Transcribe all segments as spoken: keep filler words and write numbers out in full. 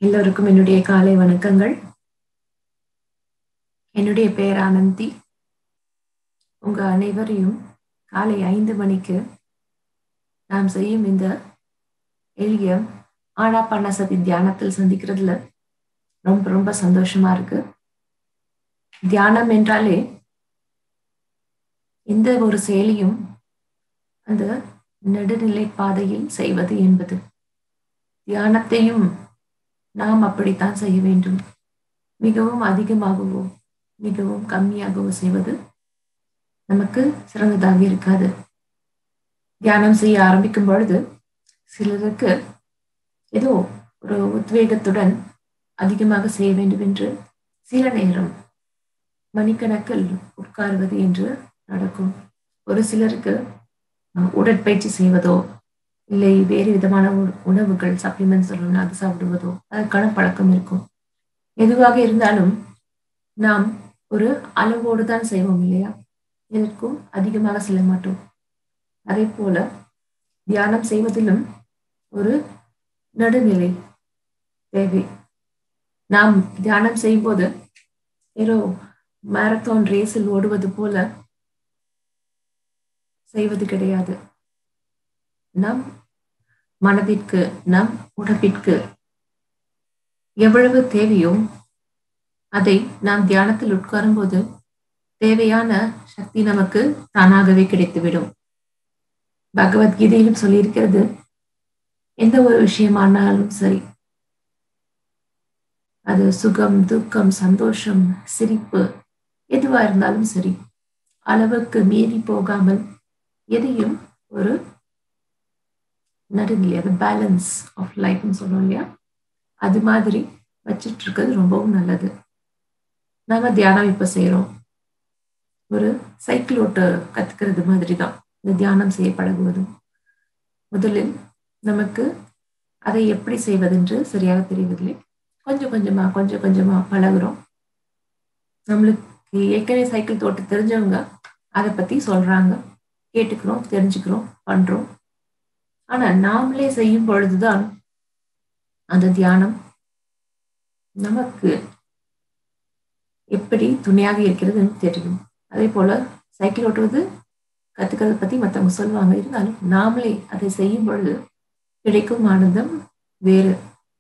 எல்லோருக்கும் என்னுடைய காலை வணக்கங்கள். என்னுடைய பெயர் ஆனந்தி. உங்க அனைவரையும் காலை ஐந்து மணிக்கு நாம் செய்யும் இந்த எளிய ஆனாபானசதி தியானத்தில் சந்திக்கிறதுல ரொம்ப ரொம்ப சந்தோஷமா இருக்கு. தியானம் என்றாலே எந்த ஒரு செயலியும் அந்த நடுநிலை பாதையில் செய்வது என்பது. தியானத்தையும் நாம் அப்படித்தான் செய்ய வேண்டும். மிகவும் அதிகமாகவோ மிகவும் கம்மியாகவோ செய்வது நமக்கு சிறந்ததாக இருக்காது. தியானம் செய்ய ஆரம்பிக்கும் பொழுது சிலருக்கு ஏதோ ஒரு உத்வேகத்துடன் அதிகமாக செய்ய வேண்டும் என்று சில நேரம் மணிக்கணக்கில் உட்கார்வது என்று நடக்கும். ஒரு சிலருக்கு உடற்பயிற்சி செய்வதோ இல்லை வேறு விதமான உணவுகள் சப்ளிமெண்ட்ஸ் அது சாப்பிடுவதோ அதற்கான பழக்கம் இருக்கும். எதுவாக இருந்தாலும் நாம் ஒரு அளவோடு தான் செய்வோம் இல்லையா? எதற்கும் அதிகமாக செல்ல மாட்டோம். அதே போல தியானம் செய்வதிலும் ஒரு நடுநிலை தேவை. நாம் தியானம் செய்யும் போது ஏதோ மாரத்தான் ரேஸில் ஓடுவது போல செய்வது கிடையாது. நம் மனதிற்கு நம் உடம்பிற்கு எவ்வளவு தேவையோ அதை நாம் தியானத்தில் உட்காரும் போது தேவையான சக்தி நமக்கு தானாகவே கிடைத்துவிடும். பகவத்கீதையிலும் சொல்லியிருக்கிறது, எந்த ஒரு விஷயமானாலும் சரி, அது சுகம் துக்கம் சந்தோஷம் சிரிப்பு எதுவா இருந்தாலும் சரி, அளவுக்கு மீறி போகாமல் எதையும் ஒரு நடுநிலை, அது பேலன்ஸ் ஆஃப் லைஃப்னு சொல்லுவோம் இல்லையா, அது மாதிரி வச்சிட்டு இருக்கிறது ரொம்பவும் நல்லது. நாம தியானம் இப்ப செய்யறோம், ஒரு சைக்கிள் ஓட்ட கத்துக்கிறது மாதிரி தான் இந்த தியானம் செய்ய பழகுவதும். முதலில் நமக்கு அதை எப்படி செய்வதென்று சரியாக தெரியவில்லை. கொஞ்சம் கொஞ்சமா கொஞ்சம் கொஞ்சமா பழகுறோம். நம்மளுக்கு ஏற்கனவே சைக்கிள் ஓட்ட தெரிஞ்சவங்க அதை பத்தி சொல்றாங்க, கேட்டுக்கிறோம், தெரிஞ்சுக்கிறோம், பண்றோம். ஆனா நாமளே செய்யும் பொழுதுதான் அந்த தியானம் நமக்கு எப்படி துணையாக இருக்கிறதுன்னு தெரியும். அதே போல சைக்கிள் ஓட்டுவது கத்துக்கிறத பத்தி மற்றவங்க சொல்லுவாங்க, இருந்தாலும் நாமளே அதை செய்யும் பொழுது கிடைக்கும் ஆனந்தம் வேறு.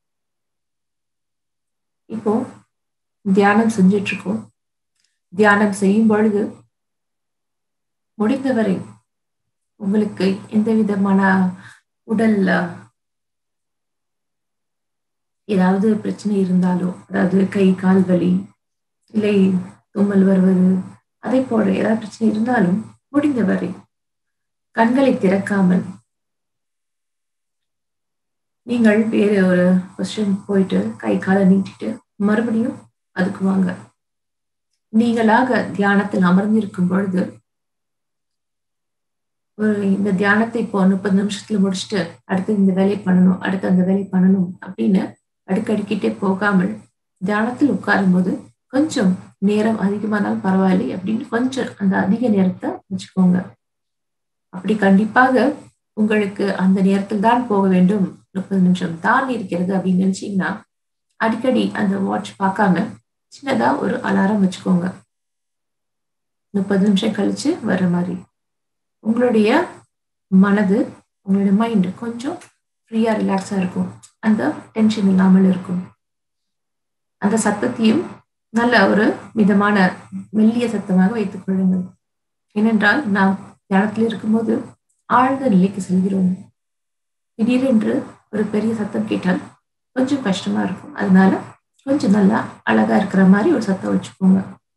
இப்போ தியானம் செஞ்சிட்டு இருக்கோம். தியானம் செய்யும் பொழுது முடிந்தவரை உங்களுக்கு எந்த விதமான உடல்ல ஏதாவது பிரச்சனை இருந்தாலோ, அதாவது கை கால் வலி இல்லை தும்மல் வருவது அதே போல ஏதாவது பிரச்சனை இருந்தாலும் முடிந்தவரை கண்களை திறக்காமல் நீங்கள் வேற ஒரு பொசிஷன் போயிட்டு கை காலை நீட்டிட்டு மறுபடியும் அதுக்கு வாங்க. நீங்களாக தியானத்தில் அமர்ந்திருக்கும் பொழுது ஒரு இந்த தியானத்தை இப்போ முப்பது நிமிஷத்துல முடிச்சுட்டு அடுத்து இந்த வேலையை பண்ணணும், அடுத்து அந்த வேலையை பண்ணணும் அப்படின்னு அடுக்கடிக்கிட்டே போகாமல் தியானத்தில் உட்காரும் போது கொஞ்சம் நேரம் அதிகமானாலும் பரவாயில்லை அப்படின்னு கொஞ்சம் அந்த அதிக நேரத்தை வச்சுக்கோங்க. அப்படி கண்டிப்பாக உங்களுக்கு அந்த நேரத்தில் தான் போக வேண்டும், முப்பது நிமிஷம் தான் இருக்கிறது அப்படின்னு நினைச்சீங்கன்னா அடிக்கடி அந்த வாட்ச் பார்க்காம சின்னதா ஒரு அலாரம் வச்சுக்கோங்க. முப்பது நிமிஷம் கழிச்சு வர்ற மாதிரி உங்களுடைய மனது, உங்களுடைய மைண்ட் கொஞ்சம் ஃப்ரீயா ரிலாக்ஸா இருக்கும், அந்த டென்ஷன் இல்லாமல் இருக்கும். அந்த சத்தத்தையும் நல்ல ஒரு மிதமான மெல்லிய சத்தமாக வைத்துக் கொள்ளுங்கள். ஏனென்றால் நாம் தியானத்தில் இருக்கும்போது ஆழ்ந்த நிலைக்கு செல்கிறோம். திடீரென்று ஒரு பெரிய சத்தம் கேட்டால் கொஞ்சம் கஷ்டமா இருக்கும். அதனால கொஞ்சம் நல்லா அழகா இருக்கிற மாதிரி ஒரு சத்தம் வச்சுக்கோங்க.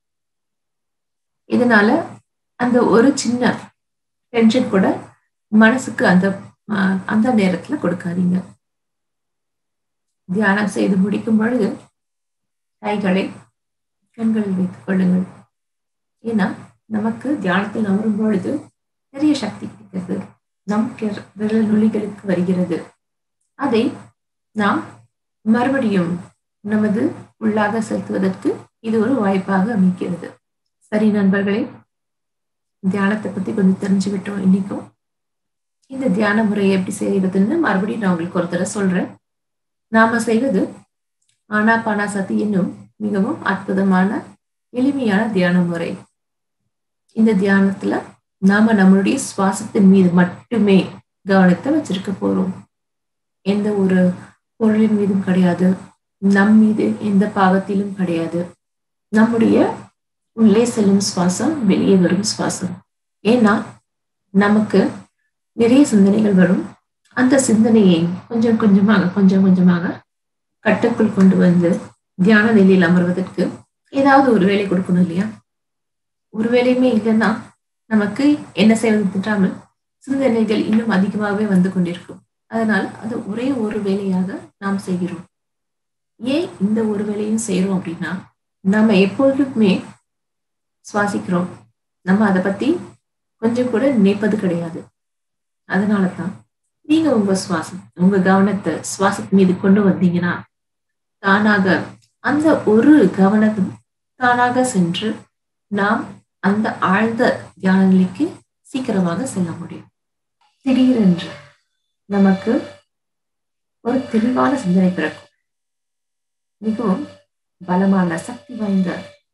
இதனால அந்த ஒரு சின்ன டென்ஷன் கூட மனசுக்கு அந்த அந்த நேரத்துல கொடுக்காதீங்க. தியானம் செய்து முடிக்கும் பொழுது கைகளை கண்களில் வைத்துக் கொள்ளுங்கள். ஏன்னா நமக்கு தியானத்தில் அமரும் பொழுது நிறைய சக்தி கிடைக்கிறது, நம் விரல் நுனிகளுக்கு வருகிறது. அதை நாம் மறுபடியும் நமது உள்ளாக செலுத்துவதற்கு இது ஒரு வாய்ப்பாக அமைக்கிறது. சரி நண்பர்களே, தியானத்தை பத்தி கொஞ்சம் தெரிஞ்சுக்கிட்டோம். இன்னைக்கும் இந்த தியான முறையை எப்படி செய்வதுன்னு மறுபடியும் நான் உங்களுக்கு ஒரு தடவை சொல்றேன். நாம செய்வது ஆனாபானசதி என்னும் மிகவும் அற்புதமான எளிமையான தியான முறை. இந்த தியானத்துல நாம நம்மளுடைய சுவாசத்தின் மீது மட்டுமே கவனத்தை வச்சிருக்க போறோம். எந்த ஒரு பொருளின் மீதும் கிடையாது, நம் மீது எந்த பாவத்திலும் கிடையாது. நம்முடைய உள்ளே செல்லும் சுவாசம், வெளியே வரும் சுவாசம். ஏன்னா நமக்கு நிறைய சிந்தனைகள் வரும். அந்த சிந்தனையை கொஞ்சம் கொஞ்சமாக கொஞ்சம் கொஞ்சமாக கட்டுக்குள் கொண்டு வந்து தியான நிலையில் அமர்வதற்கு ஏதாவது ஒரு வேலை கொடுக்கணும் இல்லையா? ஒரு வேலையுமே இல்லைன்னா நமக்கு என்ன செய்வது திட்டாமல் சிந்தனைகள் இன்னும் அதிகமாகவே வந்து கொண்டிருக்கும். அதனால அது ஒரே ஒரு வேலையாக நாம் செய்கிறோம். ஏன் இந்த ஒரு வேலையும் செய்யறோம் அப்படின்னா, நம்ம எப்பொழுதுமே சுவாசிக்கிறோம், நம்ம அதை பத்தி கொஞ்சம் கூட நினைப்பது கிடையாது. அதனாலதான் நீங்க உங்க சுவாசம் உங்க கவனத்தை சுவாசத்தின் மீது கொண்டு வந்தீங்கன்னா தானாக அந்த ஒரு கவனத்தும் தானாக சென்று நாம் அந்த ஆழ்ந்த தியான நிலைக்கு சீக்கிரமாக செல்ல முடியும். திடீரென்று நமக்கு ஒரு தெளிவான சிந்தனை பிறக்கும். மிகவும் பலமான சக்தி வாய்ந்த,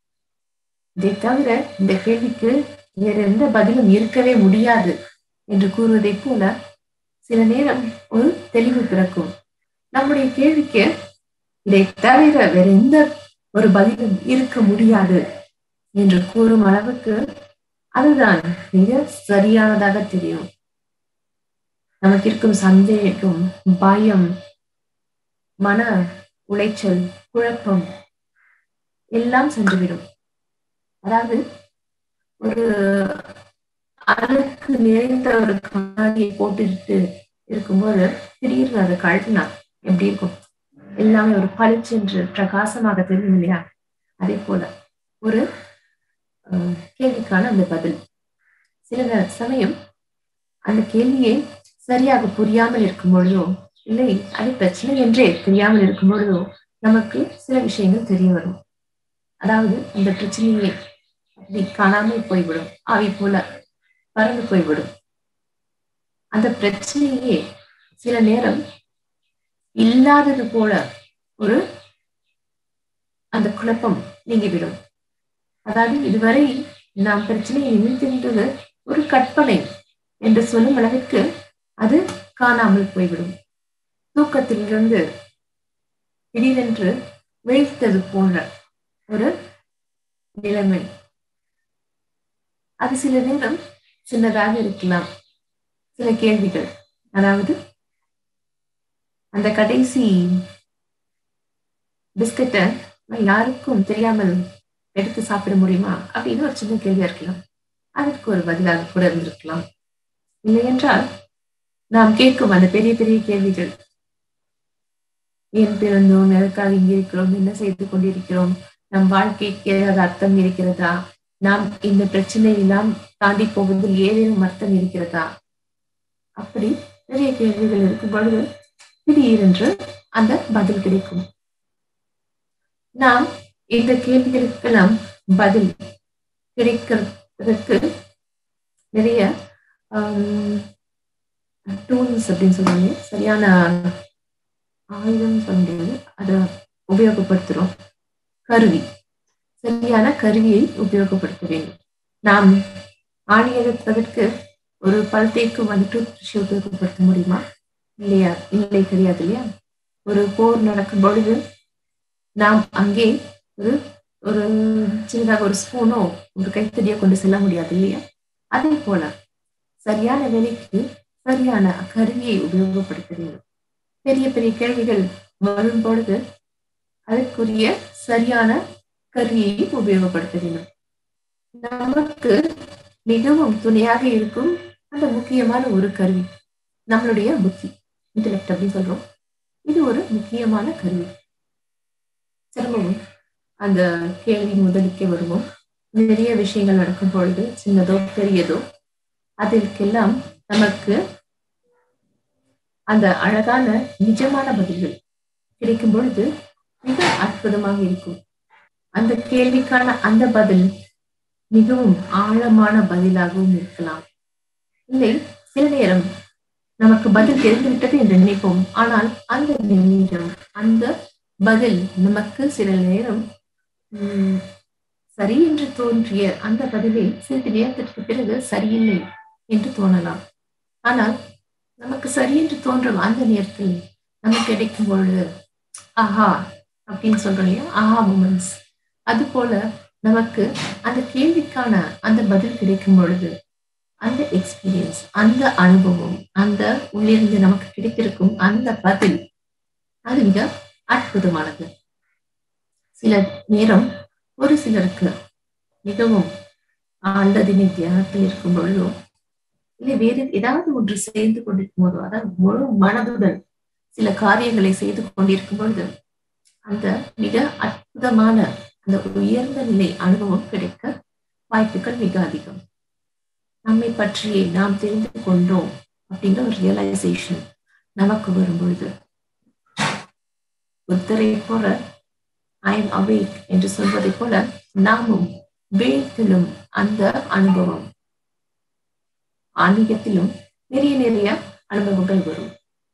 இதை தவிர இந்த கேள்விக்கு வேற எந்த பதிலும் இருக்கவே முடியாது என்று கூறுவதை போல சில நேரம் ஒரு தெளிவு பிறக்கும். நம்முடைய கேள்விக்கு இதை தவிர வேற எந்த ஒரு பதிலும் இருக்க முடியாது என்று கூறும் அளவுக்கு அதுதான் மிக சரியானதாக தெரியும். நமக்கு இருக்கும் சந்தேகம், பயம், மன உளைச்சல், குழப்பம் எல்லாம் சென்றுவிடும். அதாவது ஒரு அழுக்கு நிறைந்த ஒரு கண்ணாடியை போட்டுட்டு இருக்கும்போது திடீர்னு அதை கழட்டினா எப்படி இருக்கும்? எல்லாமே ஒரு பளிச்சென்று பிரகாசமாக தெரியும் இல்லையா? அதே போல ஒரு அஹ் கேள்விக்கான அந்த பதில். சில சமயம் அந்த கேள்வியை சரியாக புரியாமல் இருக்கும் பொழுதோ, இல்லை அது பிரச்சனை என்றே தெரியாமல் இருக்கும் பொழுதோ நமக்கு சில விஷயங்கள் தெரிய வரும். அதாவது அந்த பிரச்சனையை அப்படி காணாமல் போய்விடும், ஆவி போல பறந்து போய்விடும். அந்த பிரச்சனையே சில நேரம் இல்லாதது போல ஒரு அந்த குழப்பம் நீங்கிவிடும். அதாவது இதுவரை நாம் பிரச்சனையை நினைத்திருந்தது ஒரு கற்பனை என்று சொல்லும் அளவிற்கு அது காணாமல் போய்விடும். தூக்கத்திலிருந்து திடீரென்று விழித்தது போன்ற ஒரு நிலைமை. அது சில நேரம் சின்னதாக இருக்கலாம். சில கேள்விகள், அதாவது அந்த கடைசி பிஸ்கட்டை யாருக்கும் தெரியாமல் எடுத்து சாப்பிட முடியுமா அப்படின்னு ஒரு சின்ன கேள்வியா இருக்கலாம். அதற்கு ஒரு பதிலாக கூட இருந்திருக்கலாம். இல்லை என்றால் நாம் கேட்கும் அந்த பெரிய பெரிய கேள்விகள், ஏன் பிறந்தோம், எதற்காக இங்கே இருக்கிறோம், என்ன செய்து கொண்டிருக்கிறோம், நம் வாழ்க்கைக்கு ஏதாவது அர்த்தம் இருக்கிறதா, நாம் இந்த பிரச்சனை எல்லாம் தாண்டி போவதில் ஏதேனும் அர்த்தம் இருக்கிறதா, அப்படி நிறைய கேள்விகள் இருக்கும் பொழுது திடீரென்று அந்த பதில் கிடைக்கும். நாம் இந்த கேள்விகளுக்கெல்லாம் பதில் கிடைக்கிறதுக்கு நிறைய டூல்ஸ் அப்படின்னு சொல்லுவாங்க, சரியான ஆயுதம் சொல்ல முடியாது, அதை உபயோகப்படுத்துறோம். கருவி, சரியான கருவியை உபயோகப்படுத்த வேண்டும். நாம் ஆணி எடுப்பதற்கு ஒரு பல் தேய்க்கும் வந்துட்டு உபயோகப்படுத்த முடியுமா? இல்லையா? இல்லை, கிடையாது இல்லையா? ஒரு போர் நடக்கும் பொழுது நாம் அங்கே ஒரு ஒரு சின்னதாக ஒரு ஸ்பூனோ ஒரு கைத்தடியோ கொண்டு செல்ல முடியாது இல்லையா? அதே போல சரியான வேலைக்கு சரியான கருவியை உபயோகப்படுத்த வேண்டும். பெரிய பெரிய கேள்விகள் வரும் பொழுது அதற்குரிய சரியான கருவியை உபயோகப்படுத்த வேண்டும். நமக்கு மிகவும் துணையாக இருக்கும் அந்த முக்கியமான ஒரு கருவி நம்மளுடைய புத்தி, இன்டெலெக்ட் அப்படின்னு சொல்றோம். இது ஒரு முக்கியமான கருவி. திரும்பவும் அந்த கேள்வி முதலுக்கே வருவோம். நிறைய விஷயங்கள் நடக்கும் பொழுது, சின்னதோ பெரியதோ, அதற்கெல்லாம் நமக்கு அந்த அழகான நிஜமான பதில்கள் கிடைக்கும் பொழுது மிக அற்புதமாக இருக்கும். அந்த கேள்விக்கான அந்த பதில் மிகவும் ஆழமான பதிலாகவும் இருக்கலாம். இல்லை, சில நேரம் நமக்கு பதில் தெரிந்துவிட்டது என்று நினைப்போம். ஆனால் அந்த நிமிடம், அந்த பதில் நமக்கு சில நேரம் உம் சரி என்று தோன்றிய அந்த பதிலை சிறிது நேரத்திற்கு பிறகு சரியில்லை என்று தோணலாம். ஆனால் நமக்கு சரி என்று தோன்றும் அந்த நேரத்தில் நமக்கு கிடைக்கும் பொழுது ஆஹா அப்படின்னு சொல்றோம் இல்லையா, ஆஹா மூமெண்ட்ஸ். அது போல நமக்கு அந்த கேள்விக்கான அந்த பதில் கிடைக்கும் பொழுது அந்த எக்ஸ்பீரியன்ஸ், அந்த அனுபவம், அந்த உள்ளிருந்து நமக்கு கிடைத்திருக்கும் அந்த பதில் அது மிக அற்புதமானது. சில நேரம் ஒரு சிலருக்கு மிகவும் ஆழ்ந்ததினை தியானத்தில் இருக்கும் பொழுதோ இல்லை வேறு ஏதாவது ஒன்று செய்து கொண்டிருக்கும் போதோ, அதாவது முழு மனதுடன் சில காரியங்களை செய்து கொண்டிருக்கும் பொழுது அந்த மிக அற்புதமான அந்த உயர்ந்த நிலை அனுபவம் கிடைக்க வாய்ப்புகள் மிக அதிகம். நம்மை பற்றியே நாம் தெரிந்து கொண்டோம் அப்படிங்கிற ஒரு ரியலைசேஷன் நமக்கு வரும் பொழுது புத்தரை போல ஐ எம் அவேக் என்று சொல்வதை போல நாமும் வேகத்திலும் அந்த அனுபவம், ஆன்மீகத்திலும் நிறைய நிறைய அனுபவங்கள் வரும்.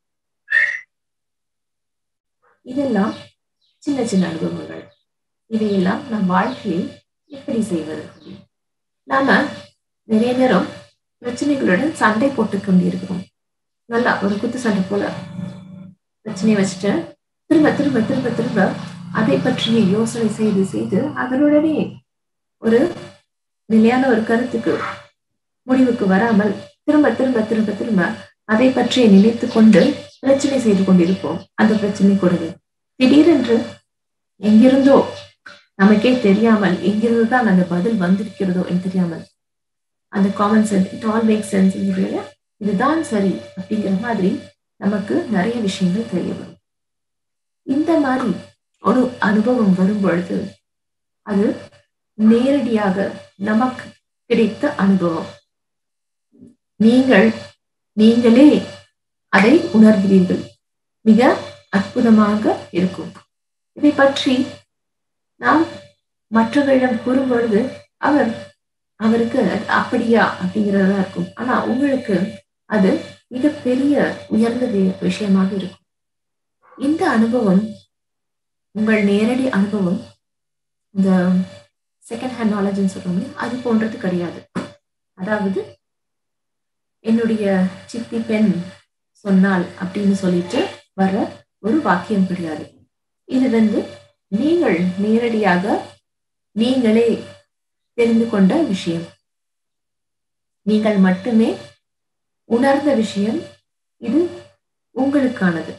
இதெல்லாம் சின்ன சின்ன அனுபவங்கள். இதையெல்லாம் நம் வாழ்க்கையில் எப்படி செய்வது? நாம நிறைய நேரம் பிரச்சனைகளுடன் சண்டை போட்டுக் கொண்டிருக்கிறோம். நல்லா ஒரு குத்து சண்டை போல பிரச்சனையை வச்சுட்டு திரும்ப திரும்ப திரும்ப திரும்ப அதை பற்றிய யோசனை செய்து செய்து அதனுடனே ஒரு நிலையான ஒரு கருத்துக்கு முடிவுக்கு வராமல் திரும்ப திரும்ப திரும்ப திரும்ப அதை பற்றிய நினைத்து கொண்டு பிரச்சனை செய்து கொண்டிருப்போம். அந்த பிரச்சனை கூடவே திடீரென்று எங்கிருந்தோ நமக்கே தெரியாமல் எங்கிருந்துதான் அந்த பதில் வந்திருக்கிறதோ என்று தெரியாமல் அந்த common sense, it all make sense, இதுதான் சரி அப்படிங்கிற மாதிரி நமக்கு நிறைய விஷயங்கள் தெரிய வரும். இந்த மாதிரி ஒரு அனுபவம் வரும் பொழுது அது நேரடியாக நமக்கு கிடைத்த அனுபவம். நீங்கள் நீங்களே அதை உணர்கிறீர்கள். மிக அற்புதமாக இருக்கும். இதை பற்றி நாம் மற்றவர்களிடம் கூறும் பொழுது அவர் அவருக்கு அப்படியா அப்படிங்கிறதா இருக்கும். ஆனா உங்களுக்கு அது மிகப்பெரிய உயர்ந்த விஷயமாக இருக்கும். இந்த அனுபவம், உங்கள் நேரடி அனுபவம், இந்த செகண்ட் ஹேண்ட் நாலேஜ்னு சொல்றோம், அது போன்றது கிடையாது. அதாவது என்னுடைய சித்தி பெண் சொன்னால் அப்படின்னு சொல்லிட்டு வர ஒரு வாக்கியம் கிடையாது. இது வந்து நீங்கள் நேரடியாக நீங்களே தெரிந்து கொண்ட விஷயம், நீங்கள் மட்டுமே உணர்ந்த விஷயம். இது உங்களுக்கானது.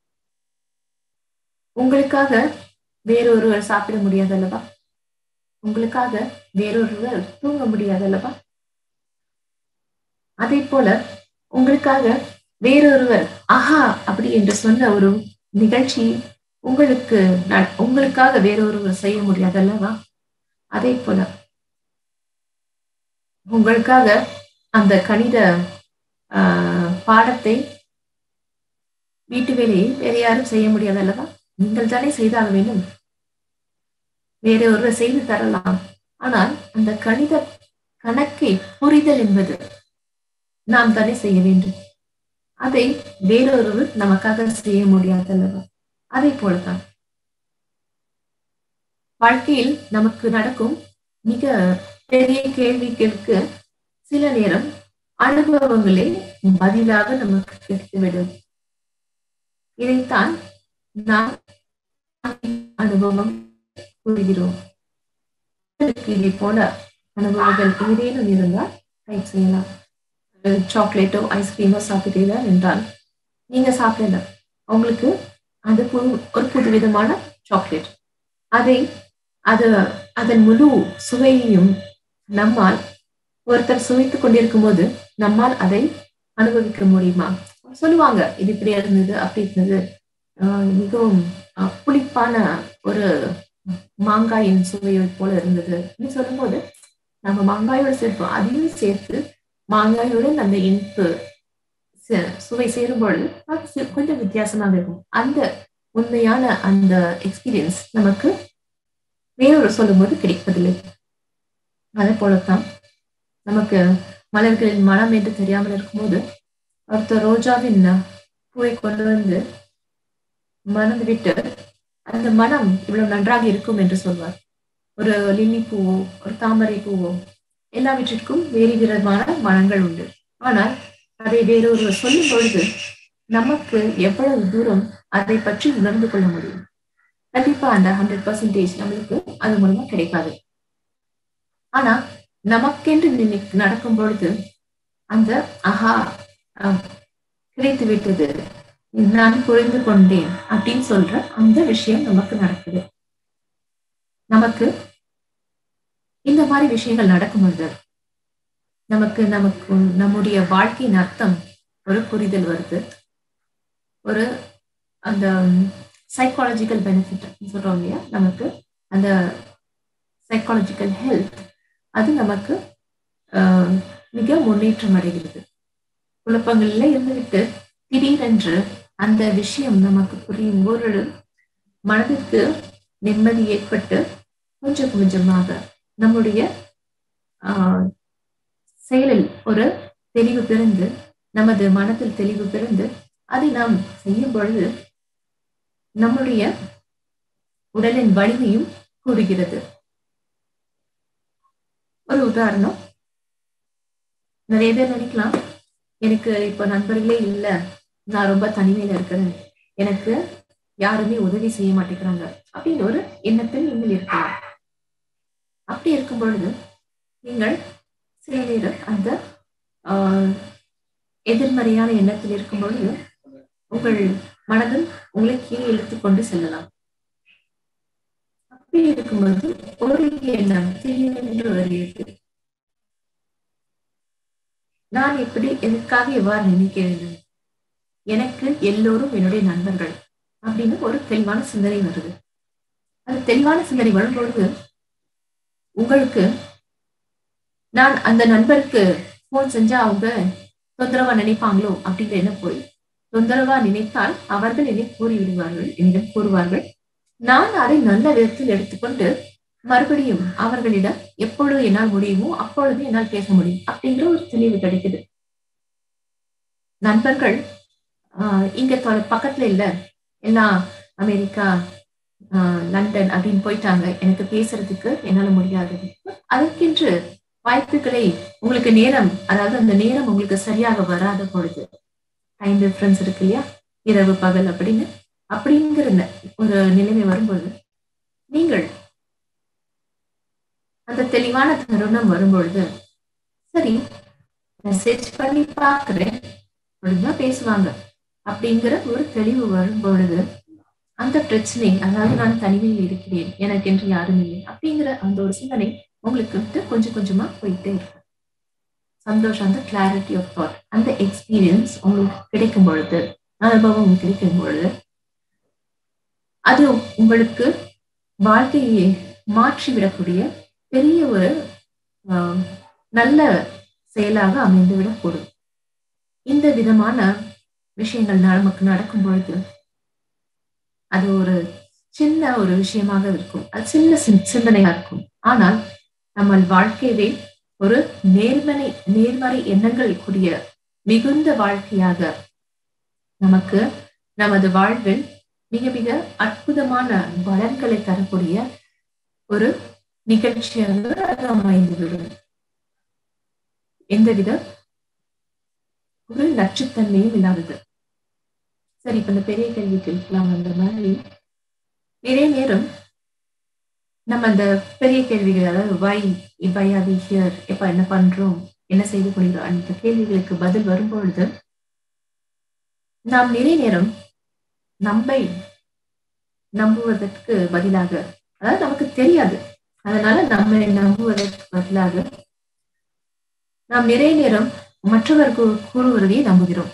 உங்களுக்காக வேறொருவர் சாப்பிட முடியாது அல்லவா? உங்களுக்காக வேறொருவர் தூங்க முடியாது அல்லவா? அதே போல உங்களுக்காக வேறொருவர் ஆஹா அப்படி என்று சொன்ன ஒரு நிகழ்ச்சி உங்களுக்கு உங்களுக்காக வேறொருவர் செய்ய முடியாது அல்லவா? அதே போல உங்களுக்காக அந்த கணித ஆஹ் பாடத்தை வீட்டு வேலையை வேற யாரும் செய்ய முடியாது அல்லவா? நீங்கள் தானே செய்தாக வேண்டும். வேற ஒருவர் செய்து தரலாம். ஆனால் அந்த கணித கணக்கை புரிதல் என்பது நாம் தானே செய்ய வேண்டும். அதை வேறொருவர் நமக்காக செய்ய முடியாது அல்லவா? அதே போலதான் வாழ்க்கையில் நமக்கு நடக்கும் மிக பெரிய கேள்விகளுக்கு சில நேரம் அனுபவங்களே பதிலாக நமக்கு கிடைத்துவிடும். இதைத்தான் நாம் அனுபவம் கூறுகிறோம். இதை போல அனுபவங்கள் ஏதேனும் இருந்தால் டைப் செய்யலாம். சாக்லேட்டோ ஐஸ்கிரீமோ சாப்பிட்டீங்களா என்றால் நீங்க சாப்பிடல, உங்களுக்கு அது ஒரு புதுவிதமான சாக்லேட். அதை அது அதன் முழு சுவையையும் நம்மால் ஒருத்தர் சுவைத்துக் கொண்டிருக்கும் போது நம்மால் அதை அனுபவிக்க முடியுமா? சொல்லுவாங்க இது இப்படியா இருந்தது அப்படி இருந்தது, ஆஹ் மிகவும் புளிப்பான ஒரு மாங்காயின் சுவையை போல இருந்தது அப்படின்னு சொல்லும் போது நம்ம மாங்காயோட சேர்ப்போம். அதையும் சேர்த்து மாங்காயுடன் அந்த இனிப்பு சுவை சேரும் பொழுது அது கொஞ்சம் வித்தியாசமாக இருக்கும். அந்த உண்மையான அந்த எக்ஸ்பீரியன்ஸ் நமக்கு வேறொரு சொல்லும் போது கிடைப்பதில்லை. அதே போலத்தான் நமக்கு மலர்களின் மனம் என்று தெரியாமல் இருக்கும்போது ஒருத்தர் ரோஜாவின் பூவை கொண்டு வந்து மணந்து விட்டு அந்த மனம் இவ்வளவு நன்றாக இருக்கும் என்று சொல்வார். ஒரு லில்லி பூவோ ஒரு தாமரை பூவோ எல்லாவற்றிற்கும் வேறு விதமான மனங்கள் உண்டு. ஆனால் அதை வேறொருவர் சொல்லும் பொழுது நமக்கு எவ்வளவு தூரம் அதை பற்றி உணர்ந்து கொள்ள முடியும். கண்டிப்பா அந்த ஹண்ட்ரட் பர்சன்டேஜ் நம்மளுக்கு அது மூலமா கிடைக்காது. ஆனா நமக்கென்று நடக்கும் பொழுது அந்த ஆஹா கிடைத்து விட்டது, நான் புரிந்து கொண்டேன் அப்படின்னு சொல்ற அந்த விஷயம் நமக்கு நடக்குது. நமக்கு இந்த மாதிரி விஷயங்கள் நடக்கும் பொழுது நமக்கு நமக்கு நம்முடைய வாழ்க்கையின் அர்த்தம் ஒரு புரிதல் வருது. ஒரு அந்த சைக்காலஜிக்கல் பெனிஃபிட் சொல்றோம் இல்லையா, நமக்கு அந்த சைக்காலஜிக்கல் ஹெல்த் அது நமக்கு ஆஹ் மிக முன்னேற்றம் அடைகிறது. குழப்பங்கள்ல இருந்துவிட்டு திடீரென்று அந்த விஷயம் நமக்கு புரியும் போது மனதிற்கு நிம்மதி ஏற்பட்டு கொஞ்சம் கொஞ்சமாக நம்முடைய ஆஹ் செயலில் ஒரு தெளிவு பிறந்து நமது மனத்தில் தெளிவு பிறந்து அதை நாம் செய்யும் பொழுது நம்முடைய உடலின் வலிமையும் கூடுகிறது. ஒரு உதாரணம், நிறைய பேர் நினைக்கலாம் எனக்கு இப்ப நண்பர்களே இல்லை, நான் ரொம்ப தனிமையில இருக்கிறேன், எனக்கு யாருமே உதவி செய்ய மாட்டேங்கிறாங்க அப்படின்னு ஒரு எண்ணத்தில் நீங்கள் இருக்கலாம். அப்படி இருக்கும் பொழுது நீங்கள் சில நேரம் அந்த ஆஹ் எதிர்மறையான எண்ணத்தில் இருக்கும் பொழுது உங்கள் மனதில் உங்களை கீழே இழுத்து கொண்டு செல்லலாம். அப்படி இருக்கும்போது ஒரு எண்ணம் திடீரென்று வருகிறது, நான் எப்படி எதற்காக எவ்வாறு நினைக்க வேண்டும், எனக்கு எல்லோரும் என்னுடைய நண்பர்கள் அப்படின்னு ஒரு தெளிவான சிந்தனை வருது. அது தெளிவான சிந்தனை வரும்பொழுது உங்களுக்கு நான் அந்த நண்பருக்கு போன் செஞ்சா அவங்க தொந்தரவா நினைப்பாங்களோ அப்படிங்கிற என்ன போய் தொந்தரவா நினைத்தால் அவர்கள் என்னை கூறி விடுவார்கள், என்னிடம் கூறுவார்கள். நான் அதை நல்ல விதத்தில் எடுத்துக்கொண்டு மறுபடியும் அவர்களிடம் எப்பொழுது என்னால் முடியுமோ அப்பொழுது என்னால் பேச முடியும் அப்படிங்கிற ஒரு தெளிவு கிடைக்குது. நண்பர்கள் ஆஹ் இங்க பக்கத்துல இல்ல, எல்லாம் அமெரிக்கா ஆஹ் லண்டன் அப்படின்னு போயிட்டாங்க, எனக்கு பேசுறதுக்கு என்னால முடியாது. அதற்கென்று வாய்ப்புகளை உங்களுக்கு நேரம், அதாவது அந்த நேரம் உங்களுக்கு சரியாக வராத பொழுது, டைம் டிஃபரன்ஸ் இருக்கு இல்லையா, இரவு பகல் அப்படின்னு அப்படிங்கிற ஒரு நிலைமை வரும்பொழுது நீங்கள் அந்த தெளிவான தருணம் வரும்பொழுது சரி மெசேஜ் பண்ணி பாக்குறேன் அப்படிதான் பேசுவாங்க அப்படிங்கிற ஒரு தெளிவு வரும்பொழுது அந்த பிரச்சனை, அதாவது நான் தனிமையில் இருக்கிறேன், எனக்கு என்று யாரும் இல்லை அப்படிங்கிற அந்த ஒரு சிந்தனை உங்களுக்கு வந்து கொஞ்சம் கொஞ்சமா போயிட்டே இருக்கும். சந்தோஷம், அந்த கிளாரிட்டி ஆஃப் தாட், அந்த எக்ஸ்பீரியன்ஸ் உங்களுக்கு கிடைக்கும் பொழுது, அனுபவம் கிடைக்கும் பொழுது அது உங்களுக்கு வாழ்க்கையை மாற்றிவிடக்கூடிய பெரிய ஒரு ஆஹ் நல்ல செயலாக அமைந்து விடக்கூடும். இந்த விதமான விஷயங்கள் நமக்கு நடக்கும் பொழுது அது ஒரு சின்ன ஒரு விஷயமாக இருக்கும், அது சின்ன சிந்தனையா இருக்கும். ஆனால் நம்ம வாழ்க்கையவே ஒரு நேர்மறை நேர்மறை எண்ணங்கள் கூடிய மிகுந்த வாழ்க்கையாக நமக்கு நமது வாழ்வில் மிக மிக அற்புதமான பலன்களை தரக்கூடிய ஒரு நிகழ்ச்சியாக அமைந்துவிடும். எந்தவித ஒரு நச்சுத்தன்மையும் இல்லாதது. சரி, இப்ப இந்த பெரிய கேள்வி கேட்கலாம். அந்த மாதிரி நிறைய நேரம் நம்ம அந்த பெரிய கேள்விகள், அதாவது why why are we here, எப்ப என்ன பண்றோம், என்ன செய்து கொள்கிறோம், அந்த கேள்விகளுக்கு பதில் வரும்பொழுது நாம் நிறைய நேரம் நம்மை நம்புவதற்கு பதிலாக, அதாவது நமக்கு தெரியாது, அதனால நம்மை நம்புவதற்கு பதிலாக நாம் நிறைய நேரம் மற்றவர்கள் கூறுவதையே நம்புகிறோம்.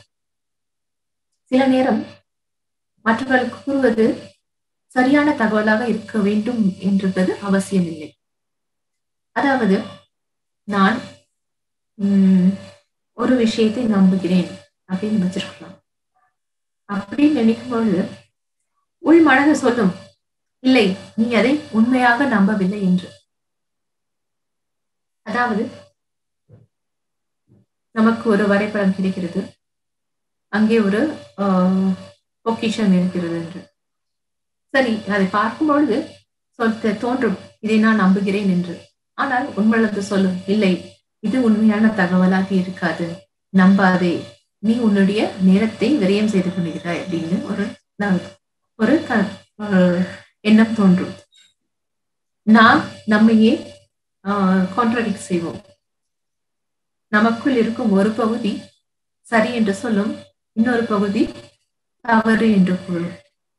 சில நேரம் மற்றவர்கள் கூறுவது சரியான தகவலாக இருக்க வேண்டும் என்றது அவசியம் இல்லை. அதாவது நான் உம் ஒரு விஷயத்தை நம்புகிறேன் அப்படின்னு வச்சிருக்கலாம். அப்படின்னு நினைக்கும்போது உள் மனது சொல்லும், இல்லை நீ அதை உண்மையாக நம்பவில்லை என்று. அதாவது நமக்கு ஒரு வரைபடம் கிடைக்கிறது, அங்கே ஒரு ஆஹ் பொக்கிஷம் இருக்கிறது என்று. சரி, அதை பார்க்கும் பொழுது சொல்ல தோன்றும், இதை நான் நம்புகிறேன் என்று. ஆனால் உண்மையிலிருந்து சொல்லும், இல்லை, இது உண்மையான தகவலாக இருக்காது, நம்பாதே, நீ உன்னுடைய நேரத்தை விரயம் செய்து கொண்டிருக்கிறாய் அப்படின்னு ஒரு ஒரு எண்ணம் தோன்றும். நாம் நம்மையே ஆஹ் கான்ட்ராடிக்ட் செய்வோம். நமக்குள் இருக்கும் ஒரு பகுதி சரி என்று சொல்லும், இன்னொரு பகுதி தவறு என்று கூறும்.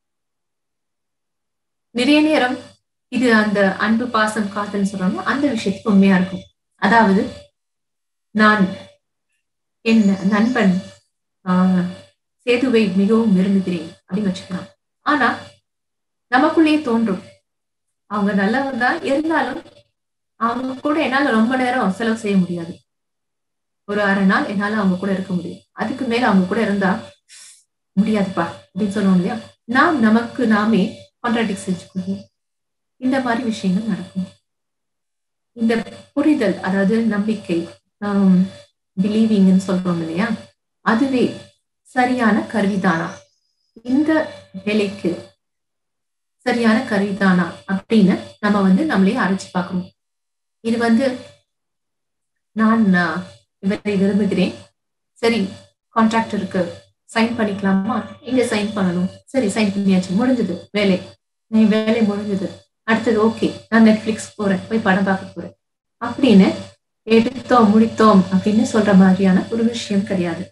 நிறைய நேரம் இது அந்த அன்பு, பாசம், காதல் சொல்றாங்க, அந்த விஷயத்துக்கு உண்மையா இருக்கும். அதாவது நான் என் நண்பன் ஆஹ் சேதுவை மிகவும் விரும்புகிறேன் அப்படின்னு வச்சுக்கலாம். ஆனா நமக்குள்ளேயே தோன்றும், அவங்க நல்லவங்க தான், இருந்தாலும் அவங்க கூட என்னால ரொம்ப நேரம் செலவு செய்ய முடியாது. ஒரு அரை நாள் என்னால அவங்க கூட இருக்க முடியும், அதுக்கு மேல அவங்க கூட இருந்தா முடியாதுப்பா அப்படின்னு சொல்லுவோம் இல்லையா? நாம் நமக்கு நாமே கான்ட்ராடிக்ட் செஞ்சுக்கணும். இந்த மாதிரி விஷயங்கள் நடக்கும். இந்த புரிதல், அதாவது நம்பிக்கை, பிலீவிங்னு சொல்றோம் இல்லையா, அதுவே சரியான கருவிதானா, இந்த வேலைக்கு சரியான கருவிதானா அப்படின்னு நம்ம வந்து நம்மளே அரைச்சு பார்க்கணும். இது வந்து நான் இவரை விரும்புகிறேன், சரி கான்ட்ராக்ட் இருக்கு, சைன் பண்ணிக்கலாமா, இங்க சைன் பண்ணணும், சரி சைன் பண்ணியாச்சு, முடிஞ்சது வேலை, வேலை முடிஞ்சது, அடுத்தது ஓகே நான் நெட்ஃபிளிக்ஸ் போறேன், போய் படம் பார்க்க போறேன் அப்படின்னு எடுத்தோம் முடித்தோம் அப்படின்னு சொல்ற மாதிரியான ஒரு விஷயம் கிடையாது.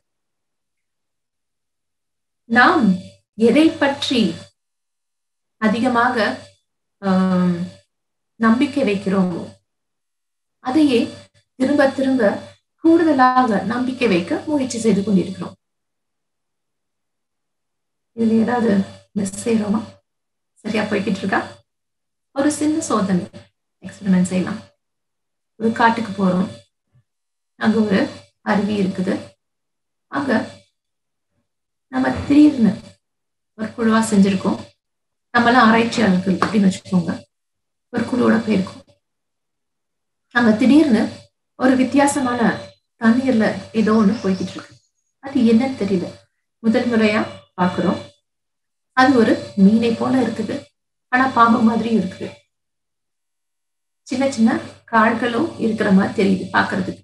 நாம் எதை பற்றி அதிகமாக ஆஹ் நம்பிக்கை வைக்கிறோமோ அதையே திரும்ப திரும்ப கூடுதலாக நம்பிக்கை வைக்க முயற்சி செய்து கொண்டிருக்கிறோம். இதுல ஏதாவது மிஸ் செய்யறோமா? சரியா போய்கிட்டு இருக்கா? ஒரு சின்ன சோதனை எக்ஸ்பெரிமெண்ட் செய்யலாம். ஒரு காட்டுக்கு போறோம், அங்க ஒரு அருவி இருக்குது. அங்க நம்ம திடீர்னு ஒரு குழுவா செஞ்சிருக்கோம், நம்மளாம் ஆராய்ச்சியாளர்கள் அப்படின்னு வச்சுக்கோங்க, ஒரு குழுவோட போயிருக்கோம். அங்க திடீர்னு ஒரு வித்தியாசமான தண்ணீர்ல ஏதோ ஒண்ணு போய்கிட்டு இருக்கு. அது என்னன்னு தெரியல, முதல் முறையா பாக்குறோம். அது ஒரு மீனை போல இருக்குது, ஆனா பாம்பு மாதிரியும் இருக்குது. சின்ன சின்ன கால்களும் இருக்கிற மாதிரி தெரியுது பாக்குறதுக்கு.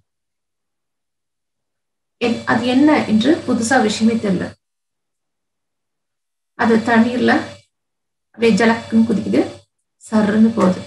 அது என்ன என்று புதுசா விஷயமே தெரியல. அது தண்ணீர்ல அப்படியே ஜலக்குன்னு குதிக்குது, சர்ன்னு போகுது.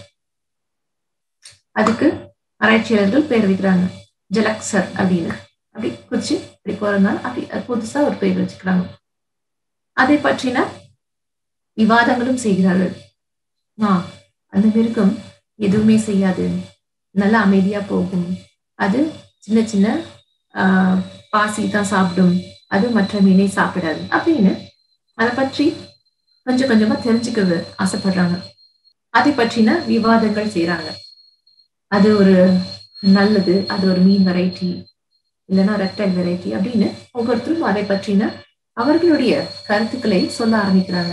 அதுக்கு ஆராய்ச்சியாளர்கள் பேர் வைக்கிறாங்க ஜலக்சர் அப்படின்னு. அப்படி குதிச்சு அப்படி போறதுனால அப்படி புதுசா ஒரு பேர் வச்சுக்கிறாங்க. அதை பற்றின விவாதங்களும் செய்கிறார்கள். ஆஹ் அந்த மிருகம் எதுவுமே செய்யாது, நல்லா அமைதியா போகும், அது சின்ன சின்ன ஆஹ் பாசி தான் சாப்பிடும், அது மற்ற மீனை சாப்பிடாது அப்படின்னு அதை பற்றி கொஞ்சம் கொஞ்சமா தெரிஞ்சுக்க ஆசைப்படுறாங்க. அதை பற்றின விவாதங்கள் செய்யறாங்க. அது ஒரு நல்லது, அது ஒரு மீன் வெரைட்டி, இல்லைன்னா ரெப்டைல் வெரைட்டி அப்படின்னு ஒவ்வொருத்தரும் அதை பற்றின அவர்களுடைய கருத்துக்களை சொல்ல ஆரம்பிக்கிறாங்க.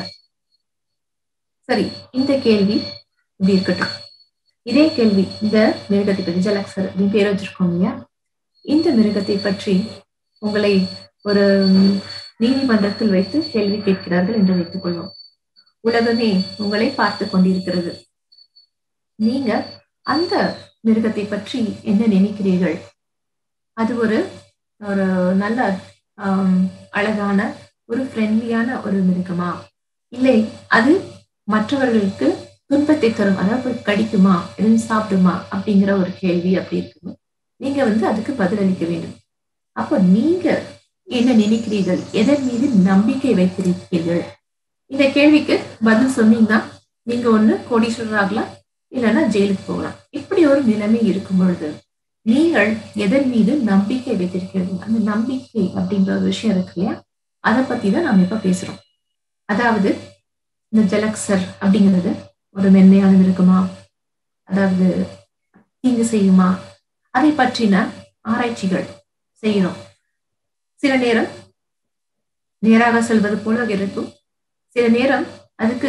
சரி, இந்த கேள்வி இப்படி இருக்கட்டும். இதே கேள்வி இந்த மிருகத்தை பற்றி ஜலக்சர் அப்படின்னு பேர் வச்சிருக்கோம் இல்லையா, இந்த மிருகத்தை பற்றி உங்களை ஒரு நீதிமன்றத்தில் வைத்து கேள்வி கேட்கிறார்கள் என்று வைத்துக் கொள்வோம். உலகமே உங்களை பார்த்து கொண்டிருக்கிறது. நீங்க அந்த மிருகத்தை பற்றி என்ன நினைக்கிறீர்கள்? அது ஒரு ஒரு நல்ல ஆஹ் அழகான ஒரு ஃப்ரெண்ட்லியான ஒரு மிருகமா, இல்லை அது மற்றவர்களுக்கு துன்பத்தை தரும், அதாவது கடிக்குமா, எதுவும் சாப்பிடுமா அப்படிங்கிற ஒரு கேள்வி அப்படி இருக்கு. நீங்க வந்து அதுக்கு பதிலளிக்க வேண்டும். அப்போ நீங்க என்ன நினைக்கிறீர்கள், எதன் மீது நம்பிக்கை வைத்திருக்கிறீர்கள்? இந்த கேள்விக்கு பதில் சொன்னீங்கன்னா நீங்க ஒண்ணு கோடீஸ்வரர் ஆகலாம், இல்லைன்னா ஜெயிலுக்கு போகலாம். இப்படி ஒரு நிலைமை இருக்கும் பொழுது நீங்கள் எதன் மீது நம்பிக்கை வைத்திருக்கிறது, அந்த நம்பிக்கை அப்படின்ற ஒரு விஷயம் இருக்கு இல்லையா, அதை பத்தி தான் நாம இப்ப பேசுறோம். அதாவது இந்த ஜலக்சர் அப்படிங்கிறது ஒரு மென்மையானது இருக்குமா, அதாவது தீங்கு செய்யுமா, அதை பற்றின ஆராய்ச்சிகள் செய்யறோம். சில நேரம் நேராக செல்வது போல இருக்கும், சில நேரம் அதுக்கு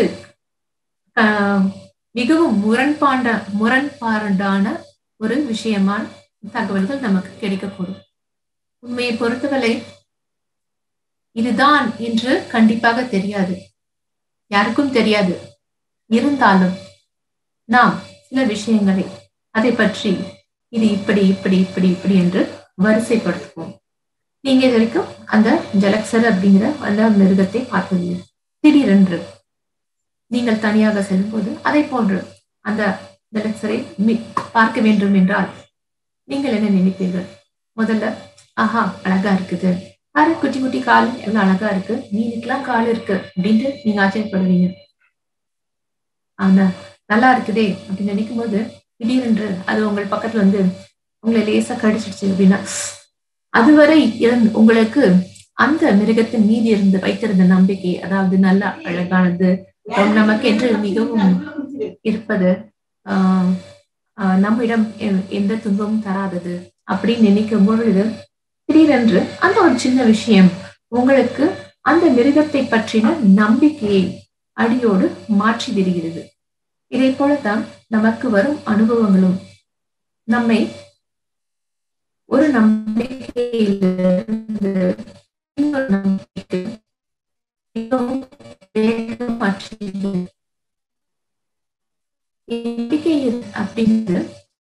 ஆஹ் மிகவும் முரண்பாண்ட முரண்பாடான ஒரு விஷயமான தகவல்கள் நமக்கு கிடைக்கக்கூடும். உண்மையை பொறுத்தவரை இதுதான் என்று கண்டிப்பாக தெரியாது, யாருக்கும் தெரியாது. இருந்தாலும் நாம் சில விஷயங்களை அதை பற்றி இது இப்படி இப்படி இப்படி இப்படி என்று வரிசைப்படுத்துவோம். நீங்க இது வரைக்கும் அந்த ஜலக்சர் அப்படிங்கிற அந்த மிருகத்தை பார்த்ததில்லை. திடீரென்று நீங்கள் தனியாக செல்லும் போது அதை போன்று அந்த ஜலக்சரை பார்க்க வேண்டும் என்றால் நீங்கள் என்ன நினைப்பீர்கள்? முதல்ல ஆஹா அழகா இருக்குது, பாரு குட்டி குட்டி கால் எவ்வளவு அழகா இருக்கு, மீனுக்கெல்லாம் கால் இருக்கு அப்படின்ட்டு நீங்க ஆச்சரியப்படுவீங்க. ஆனா நல்லா இருக்குதே அப்படின்னு நினைக்கும் போது திடீரென்று அது உங்கள் பக்கத்துல வந்து உங்களை லேசா கடிச்சிடுச்சு அப்படின்னா, அதுவரை உங்களுக்கு அந்த மிருகத்தின் மீது இருந்து வைத்திருந்த நம்பிக்கை, அதாவது நல்லா அழகானது, நமக்கு என்று மிகவும் இருப்பது, ஆஹ் ஆஹ் நம்மிடம் எந்த துன்பமும் தராதது அப்படின்னு நினைக்கும் பொழுது திடீரென்று அந்த ஒரு சின்ன விஷயம் உங்களுக்கு அந்த மிருகத்தை பற்றின நம்பிக்கையை அடியோடு மாற்றி விடுகிறது. இதை போலத்தான் நமக்கு வரும் அனுபவங்களும் நம்மை ஒரு நம்பிக்கையிலிருந்து இன்னொரு நம்பிக்கை மிகவும் வேகம் மாற்றி அப்படின்னு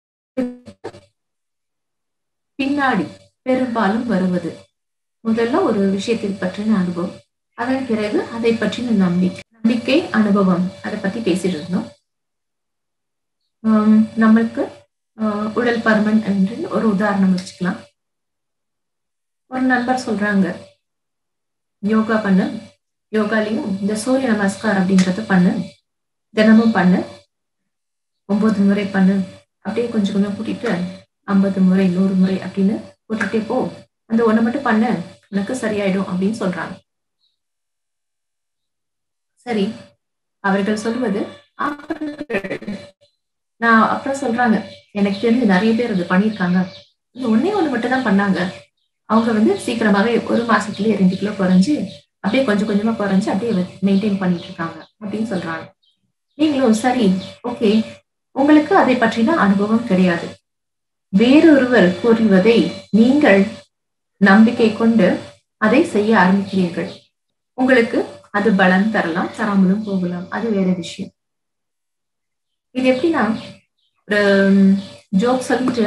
பின்னாடி பெரும்பாலும் வருவது முதல்ல ஒரு விஷயத்தை பற்றின அனுபவம், அதன் பிறகு அதை பற்றின நம்பிக்கை நம்பிக்கை அனுபவம். அதை பத்தி பேசிட்டு இருந்தோம். ஆஹ் நம்மளுக்கு ஆஹ் உடல் பருமன் என்று ஒரு உதாரணம் வச்சுக்கலாம். ஒரு நண்பர் சொல்றாங்க, யோகா பண்ணு, யோகாலையும் இந்த சூரிய நமஸ்கார் அப்படிங்கறத பண்ணு, தினமும் பண்ணு, ஒன்பது முறை பண்ணு, அப்படியே கொஞ்சம் கொஞ்சம் கூட்டிட்டு ஐம்பது முறை நூறு முறை அப்படின்னு கூட்டிகிட்டே போ, அந்த ஒண்ணு மட்டும் பண்ண உனக்கு சரியாயிடும் அப்படின்னு சொல்றாங்க. சரி, அவர்கள் சொல்வது நான் அப்புறம் சொல்றாங்க, எனக்கு தெரிஞ்சு நிறைய பேர் அது பண்ணியிருக்காங்க, இந்த ஒன்னே ஒண்ணு மட்டும் தான் பண்ணாங்க, அவங்க வந்து சீக்கிரமாவே ஒரு மாசத்துலயே ரெண்டு கிலோ குறைஞ்சு அப்படியே கொஞ்சம் கொஞ்சமா குறைஞ்சு அப்படியே மெயின்டைன் பண்ணிட்டு இருக்காங்க அப்படின்னு சொல்றாங்க. நீங்களும் சரி ஓகே, உங்களுக்கு அதை பற்றின அனுபவம் கிடையாது, வேறொருவர் கூறுவதை நீங்கள் நம்பிக்கை கொண்டு அதை செய்ய ஆரம்பிக்கிறீர்கள். உங்களுக்கு அது பலன் தரலாம், தராமலும் போகலாம், அது வேற விஷயம். இது எப்படின்னா, ஒரு ஜோக் சொல்லிட்டு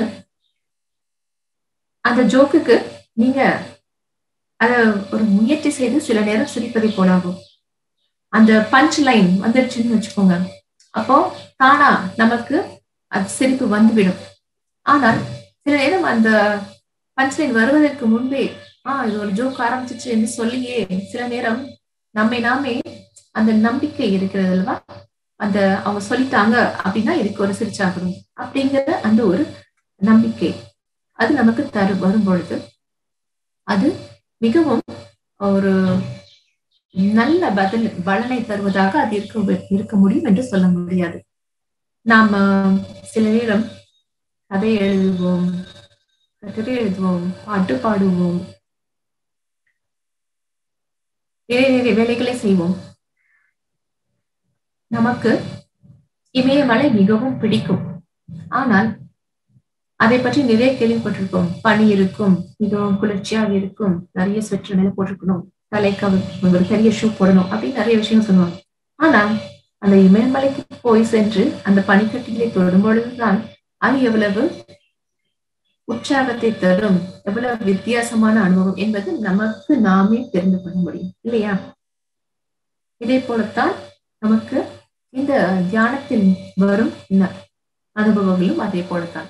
அந்த ஜோக்குக்கு நீங்க அத ஒரு முயற்சி செய்து சில நேரம் சிரிப்பதை போலாகும். அந்த பஞ்ச் லைன் வந்துருச்சுன்னு வச்சுக்கோங்க, அப்போ தானா நமக்கு அது சிரிப்பு வந்துவிடும். ஆனால் சில நேரம் அந்த பஞ்ச் லைன் வருவதற்கு முன்பே ஆஹ் இது ஒரு ஜோக் ஆரம்பிச்சிச்சு என்று சொல்லியே சில நேரம் நம்மை நாமே அந்த நம்பிக்கை இருக்கிறது அல்லவா, அந்த அவங்க சொல்லிட்டாங்க அப்படின்னா இதுக்கு ஒரு சிரிச்சாகணும் அப்படிங்கிற அந்த ஒரு நம்பிக்கை அது நமக்கு தரு வரும் பொழுது அது மிகவும் ஒரு நல்ல பதில் பலனை தருவதாக அது இருக்க இருக்க முடியும் என்று சொல்ல முடியாது. நாம சில நேரம் கதை எழுதுவோம், கட்டுரை எழுதுவோம், பாட்டு பாடுவோம், நிறைய நிறைய வேலைகளை செய்வோம். நமக்கு இமயமலை மிகவும் பிடிக்கும், ஆனால் அதை பற்றி நிறைய கேள்விப்பட்டிருக்கோம். பனி இருக்கும், மிகவும் குளிர்ச்சியாக இருக்கும், நிறைய ஸ்வெட்டர் மேல போட்டிருக்கணும், தலைக்கு ஒரு பெரிய ஷூ போடணும் அப்படின்னு நிறைய விஷயம் சொல்லுவாங்க. ஆனா அந்த இமயமலைக்கு போய் சென்று அந்த பனிக்கட்டிகளை தொடும் பொழுதுதான் அது எவ்வளவு உற்சாகத்தை தரும், எவ்வளவு வித்தியாசமான அனுபவம் என்பது நமக்கு நாமே தெரிந்து கொள்ள முடியும் இல்லையா? இதே போலத்தான் நமக்கு இந்த தியானத்தில் வரும் அனுபவங்களும் அதே போலத்தான்.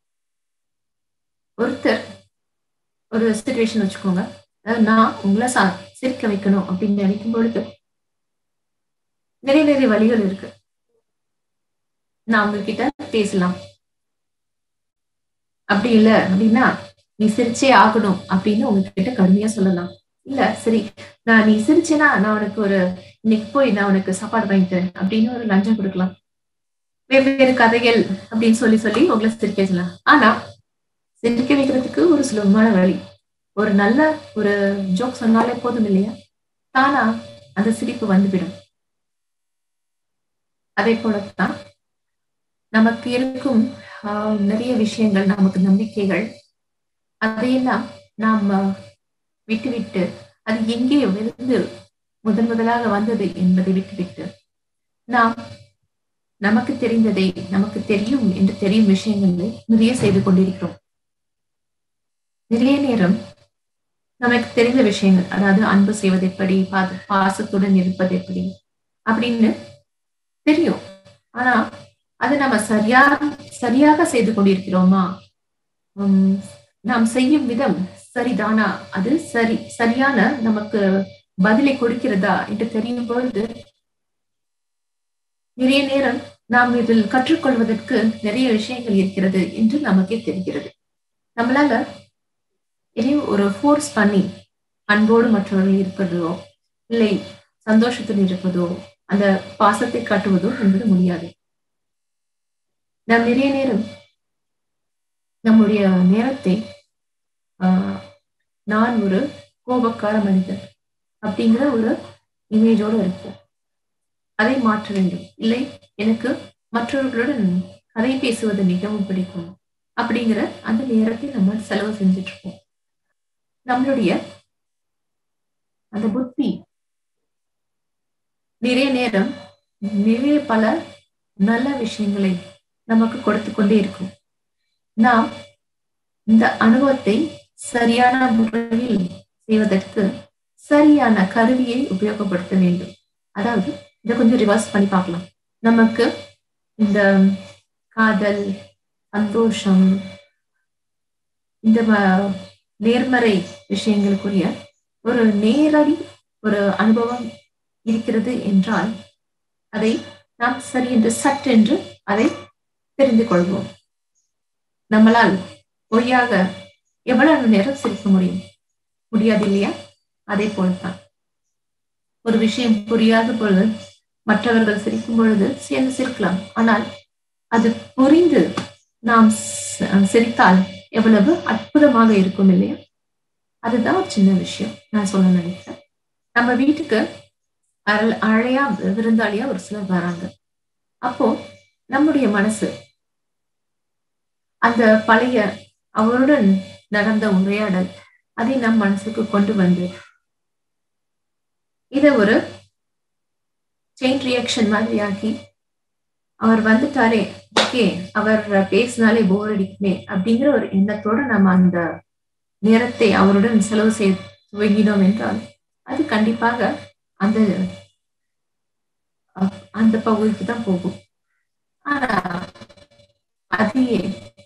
ஒருத்தர் ஒரு சிச்சுவேஷன் வச்சுக்கோங்க, நான் உங்களை சா சிரிக்க வைக்கணும் அப்படின்னு நினைக்கும் பொழுது நிறைய நிறைய வழிகள் இருக்கு. நான் உங்ககிட்ட பேசலாம், அப்படி இல்லை அப்படின்னா நீ சிரிச்சே ஆகணும் அப்படின்னு உங்ககிட்ட கடுமையா சொல்லலாம். இல்ல சரி நான் நீ சிரிச்சேன்னா நான் உனக்கு ஒரு இன்னைக்கு போய் நான் உனக்கு சாப்பாடு வாங்கி தரேன் அப்படின்னு ஒரு லஞ்சம் கொடுக்கலாம். வெவ்வேறு கதைகள் அப்படின்னு சொல்லி சொல்லி உங்களை சிரிக்க வைக்கலாம். ஆனா சிரிக்க வைக்கிறதுக்கு ஒரு சுலபமான வழி, ஒரு நல்ல ஒரு ஜோக் சொன்னாலே போதும் இல்லையா, தானா அந்த சிரிப்பு வந்துவிடும். அதே போலத்தான் நமக்கு இருக்கும் ஆஹ் நிறைய விஷயங்கள், நமக்கு நம்பிக்கைகள், அதையெல்லாம் நாம் விட்டுவிட்டு அது எங்கே விழுந்து முதன் முதலாக வந்தது என்பதை விட்டுவிட்டு நாம் நமக்கு தெரிந்ததை, நமக்கு தெரியும் என்று தெரியும் விஷயங்களை நிறைய செய்து கொண்டிருக்கிறோம். நிறைய நேரம் நமக்கு தெரிந்த விஷயங்கள், அதாவது அன்பு செய்வது எப்படி, பாசத்துடன் இருப்பது எப்படி அப்படின்னு தெரியும். ஆனா அதை நம்ம சரியா சரியாக செய்து கொண்டிருக்கிறோமா, உம் நாம் செய்யும் விதம் சரிதானா, அது சரி சரியான நமக்கு பதிலை கொடுக்கிறதா என்று தெரியும் பொழுது நிறைய நேரம் நாம் இதில் கற்றுக்கொள்வதற்கு நிறைய விஷயங்கள் இருக்கிறது என்று நமக்கே தெரிகிறது. நம்மளால எதையும் ஒரு ஃபோர்ஸ் பண்ணி அன்போடு மற்றவர்கள் இருப்பதோ இல்லை சந்தோஷத்தில் இருப்பதோ அந்த பாசத்தை காட்டுவதோ என்பது முடியாது. நாம் நிறைய நேரம் நம்முடைய நேரத்தை ஆஹ் நான் ஒரு கோபக்கார மனிதன் அப்படிங்கிற ஒரு இமேஜோடு இருப்போம். அதை மாற்ற வேண்டும். இல்லை, எனக்கு மற்றவர்களுடன் கதை பேசுவது மிகவும் பிடிக்கும் அப்படிங்கிற அந்த நேரத்தை நம்ம செலவு செஞ்சுட்டு இருப்போம். நம்மளுடைய அந்த புத்தி நிறைய நேரம் நிறைய பல நல்ல விஷயங்களை நமக்கு கொடுத்து கொண்டே இருக்கும். நாம் இந்த அனுபவத்தை சரியான முறையில் செய்வதற்கு சரியான கருவியை உபயோகப்படுத்த வேண்டும். அதாவது இதை கொஞ்சம் ரிவர்ஸ் பண்ணி பார்க்கலாம். நமக்கு இந்த காதல், சந்தோஷம், இந்த நேர்மறை விஷயங்களுக்குரிய ஒரு நேரடி ஒரு அனுபவம் இருக்கிறது என்றால் அதை நாம் சரி என்று சட்டென்று அதை தெரிந்து கொள்வோம். நம்மளால் பொய்யாக எவ்வளவு நேரம் சிரிக்க முடியும்? முடியாது இல்லையா? அதே போலத்தான் ஒரு விஷயம் புரியாத பொழுது மற்றவர்கள் சிரிக்கும் பொழுது சேர்ந்து சிரிக்கலாம். ஆனால் அது புரிந்து நாம் சிரித்தால் எவ்வளவு அற்புதமாக இருக்கும் இல்லையா? அதுதான் ஒரு சின்ன விஷயம் நான் சொல்ல நினைக்கிறேன். நம்ம வீட்டுக்கு அழையா விருந்தாளியா ஒரு சிலர் வராங்க. அப்போ நம்முடைய மனசு அந்த பழைய அவருடன் நடந்த உரையாடல் அதை நம் மனசுக்கு கொண்டு வந்து இதை ஒரு செயின் ரியாக்ஷன் மாதிரி ஆக்கி, அவர் வந்துட்டாரே, ஓகே அவர் பேசினாலே போர் அடிக்குமே அப்படிங்கிற ஒரு எண்ணத்தோட நம்ம அந்த நேரத்தை அவருடன் செலவு செய்ய துவங்கினோம் என்றால் அது கண்டிப்பாக அந்த அந்த பகுதிக்கு தான் போகும். ஆனா அதையே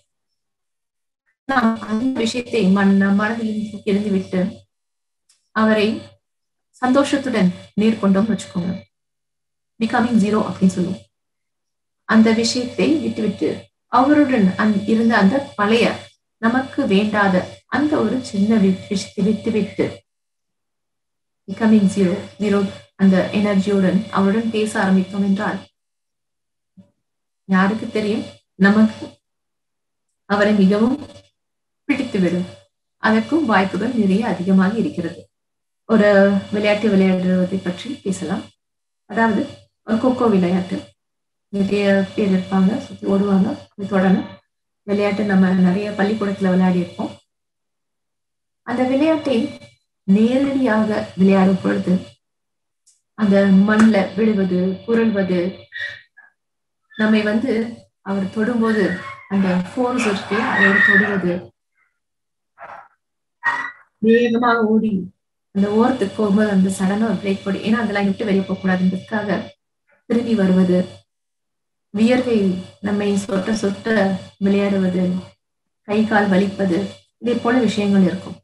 நாம் அந்த விஷயத்தை மண் மனதில் இருந்து விட்டு அவரை சந்தோஷத்துடன் நேர்கொண்டோம் வச்சுக்கோங்க, பிகமிங் ஜீரோ அப்படின்னு சொல்லுவோம். அந்த விஷயத்தை விட்டுவிட்டு அவருடன் அந் இருந்த அந்த பழைய நமக்கு வேண்டாத அந்த ஒரு சின்ன விஷயத்தை விட்டு விட்டு பிகமிங் ஜீரோ ஜீரோ அந்த எனர்ஜியுடன் அவருடன் பேச ஆரம்பித்தோம் என்றால் யாருக்கு தெரியும், நமக்கு அவரை மிகவும் பிடித்துவிடும். அதற்கும் வாய்ப்புகள் நிறைய அதிகமாக இருக்கிறது. ஒரு விளையாட்டு விளையாடுவதை பற்றி பேசலாம். அதாவது ஒரு கொக்கோ விளையாட்டு, நிறைய பேர் இருப்பாங்க, சுற்றி ஓடுவாங்க. தொடர்ந்து விளையாட்டு நம்ம நிறைய பள்ளிக்கூடத்துல விளையாடி இருப்போம். அந்த விளையாட்டை நேரடியாக விளையாடும் பொழுது அந்த மண்ல விழுவது, புரள்வது, நம்மை வந்து அவர் தொடும்போது அந்த ஃபோர்ஸ் இருக்கு அவரை தொடுவது, வேகமாக ஓடி அந்த ஓரத்துக்கு போகும்போது அந்த சடனா ஒரு பிரேக் போடி, ஏன்னா அதெல்லாம் விட்டு வெளியே போகக்கூடாதுன்றதுக்காக திரும்பி வருவது, வியர்வை நம்மை சொட்ட சொட்ட விளையாடுவது, கை கால் வலிப்பது, இதே போல விஷயங்கள் இருக்கும்.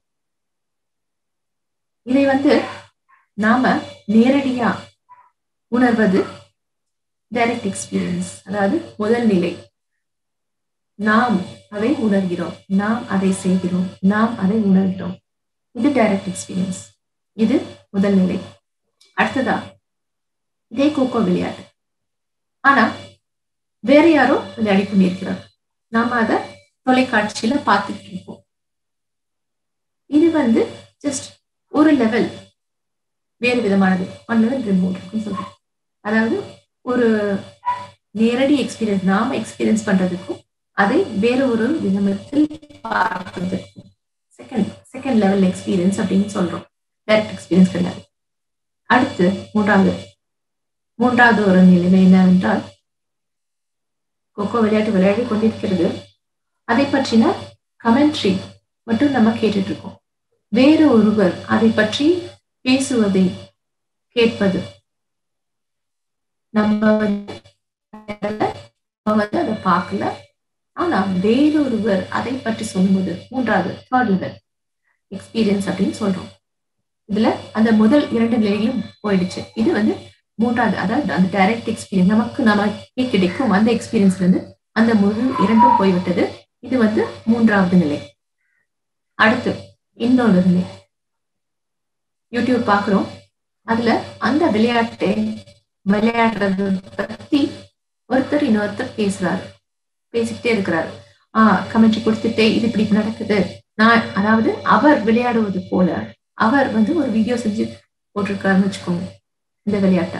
இதை வந்து நாம நேரடியா உணர்வது டைரக்ட் எக்ஸ்பீரியன்ஸ், அதாவது முதல் நிலை. நாம் அதை உணர்கிறோம், நாம் அதை செய்கிறோம், நாம் அதை உணர்கிறோம். இது டைரக்ட் எக்ஸ்பீரியன்ஸ், இது முதல் நிலை. அடுத்ததா இதே கோகோ விளையாட்டு, ஆனா வேற யாரோ விளையாடி கொண்டிருக்கிறார், நாம அதை தொலைக்காட்சியில பார்த்துட்டு இருப்போம். இது வந்து ஜஸ்ட் ஒரு லெவல் வேறு விதமானது, ஒன் லெவல் ரிமோட் அப்படின்னு சொல்றோம். அதாவது ஒரு நேரடி எக்ஸ்பீரியன்ஸ் நாம எக்ஸ்பீரியன்ஸ் பண்றதுக்கும் அதை வேற ஒரு விதத்தில் பார்ப்பதற்கும் செகண்ட் செகண்ட் லெவல் எக்ஸ்பீரியன்ஸ் அப்படின்னு சொல்றோம். டைரக்ட் எக்ஸ்பீரியன்ஸ் கிடையாது. அடுத்து மூன்றாவது மூன்றாவது ஒரு நிலைமை என்னவென்றால், கொக்கோ விளையாட்டு விளையாடி கொண்டிருக்கிறது, அதை பற்றின கமெண்ட்ரி மட்டும் நம்ம கேட்டுட்டு இருக்கோம். வேறு ஒருவர் அதை பற்றி பேசுவதை கேட்பது, நம்ம வந்து அதை பார்க்கல, ஆனா வேறொருவர் அதை பற்றி சொல்லும்போது மூன்றாவது தேர்ட் லெவல் எக்ஸ்பீரியன்ஸ் அப்படின்னு சொல்றோம். இதுல அந்த முதல் இரண்டு நிலையிலும் போயிடுச்சு. இது வந்து மூன்றாவது, அதாவது அந்த டைரக்ட் எக்ஸ்பீரியன்ஸ், நமக்கு நமக்கு கிடைக்கும் அந்த எக்ஸ்பீரியன்ஸ்ல இருந்து அந்த முதல் இரண்டும் போய்விட்டது. இது வந்து மூன்றாவது நிலை. அடுத்து இன்னொரு நிலை, யூடியூப் பாக்குறோம், அதுல அந்த விளையாட்டை விளையாடுறது பத்தி ஒருத்தர் இன்னொருத்தர் பேசுறாரு, பேசிக்கிட்டே இருக்கிறாரு. ஆஹ் கமெண்ட்ரி கொடுத்துட்டே இது இப்படி நடக்குது, நான் அதாவது அவர் விளையாடுவது போல அவர் வந்து ஒரு வீடியோ செஞ்சு போட்டிருக்காருன்னு வச்சுக்கோங்க. இந்த விளையாட்டை,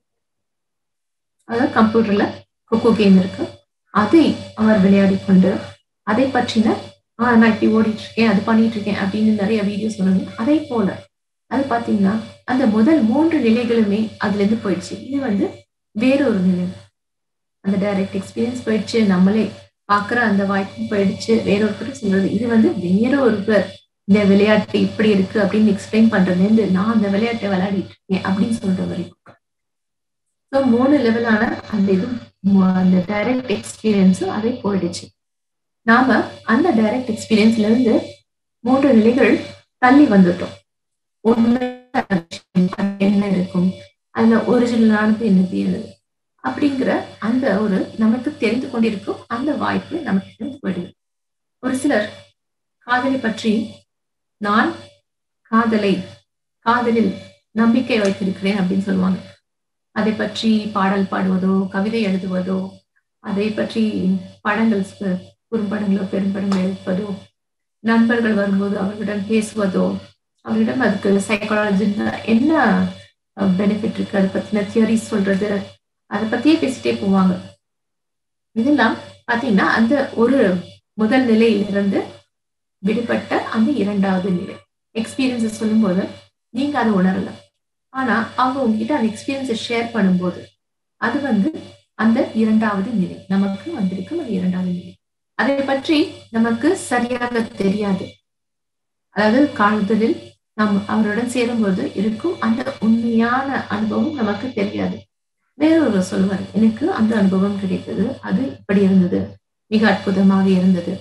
அதாவது கம்ப்யூட்டர்ல கொக்கோ கேம் இருக்கு, அதை அவர் விளையாடி கொண்டு அதை பற்றின ஆஹ் நான் இப்படி ஓடிட்டு இருக்கேன், அது பண்ணிட்டு இருக்கேன் அப்படின்னு நிறைய வீடியோ சொன்னாங்க. அதே போல அது பாத்தீங்கன்னா அந்த முதல் மூன்று நிலைகளுமே அதுல இருந்து போயிடுச்சு. இது வந்து வேறொரு நிலை, அந்த டைரக்ட் எக்ஸ்பீரியன்ஸ் போயிடுச்சு, நம்மளே பாக்குற அந்த வாய்ப்பும் போயிடுச்சு, வேறொருத்தர் சொல்றது. இது வந்து வேற ஒருவர் இந்த விளையாட்டு இப்படி இருக்கு அப்படின்னு எக்ஸ்பிளைன் பண்றதுல இருந்து நான் அந்த விளையாட்டை விளையாடிட்டு இருக்கேன் அப்படின்னு சொல்ற வரைக்கும். ஸோ மூணு லெவலான அந்த இது அந்த டைரக்ட் எக்ஸ்பீரியன்ஸும் அதே போயிடுச்சு. நாம அந்த டைரக்ட் எக்ஸ்பீரியன்ஸ்ல இருந்து மூன்று நிலைகள் தள்ளி வந்துட்டோம். உண்மை என்ன இருக்கும், அதுல ஒரிஜினலானது என்னது என்னது அப்படிங்கிற அந்த ஒரு நமக்கு தெரிந்து கொண்டிருக்கும் அந்த வாய்ப்பு நமக்கு தெரிந்து போயிடுது. ஒரு சிலர் காதலை பற்றி, நான் காதலை காதலில் நம்பிக்கை வைத்திருக்கிறேன் அப்படின்னு சொல்லுவாங்க. அதை பற்றி பாடல் பாடுவதோ, கவிதை எழுதுவதோ, அதை பற்றி படங்கள், குறும்படங்களோ பெரும்படங்கள் எழுப்பதோ, நண்பர்கள் வரும்போது அவர்களிடம் பேசுவதோ, அவர்களிடம் அதுக்கு சைக்காலஜி என்ன பெனிஃபிட் இருக்கு அதை பத்தின தியரி சொல்றது, அதை பத்தியே பேசிட்டே போவாங்க. இதெல்லாம் பாத்தீங்கன்னா அந்த ஒரு முதல் நிலையிலிருந்து விடுபட்ட அந்த இரண்டாவது நிலை எக்ஸ்பீரியன்ஸ் சொல்லும் போது நீங்க அதை உணரல, ஆனா அவங்க உங்ககிட்ட அந்த எக்ஸ்பீரியன்ஸை ஷேர் பண்ணும்போது அது வந்து அந்த இரண்டாவது நிலை நமக்கு வந்திருக்கும். அது இரண்டாவது நிலை, அதை பற்றி நமக்கு சரியாக தெரியாது. அதாவது காதலில் நாம் அவருடன் சேரும்போது இருக்கும் அந்த உண்மையான அனுபவம் நமக்கு தெரியாது. வேறொருவர் சொல்லுவார், எனக்கு அந்த அனுபவம் கிடைத்தது, அது இப்படி இருந்தது, மிக அற்புதமாக இருந்தது,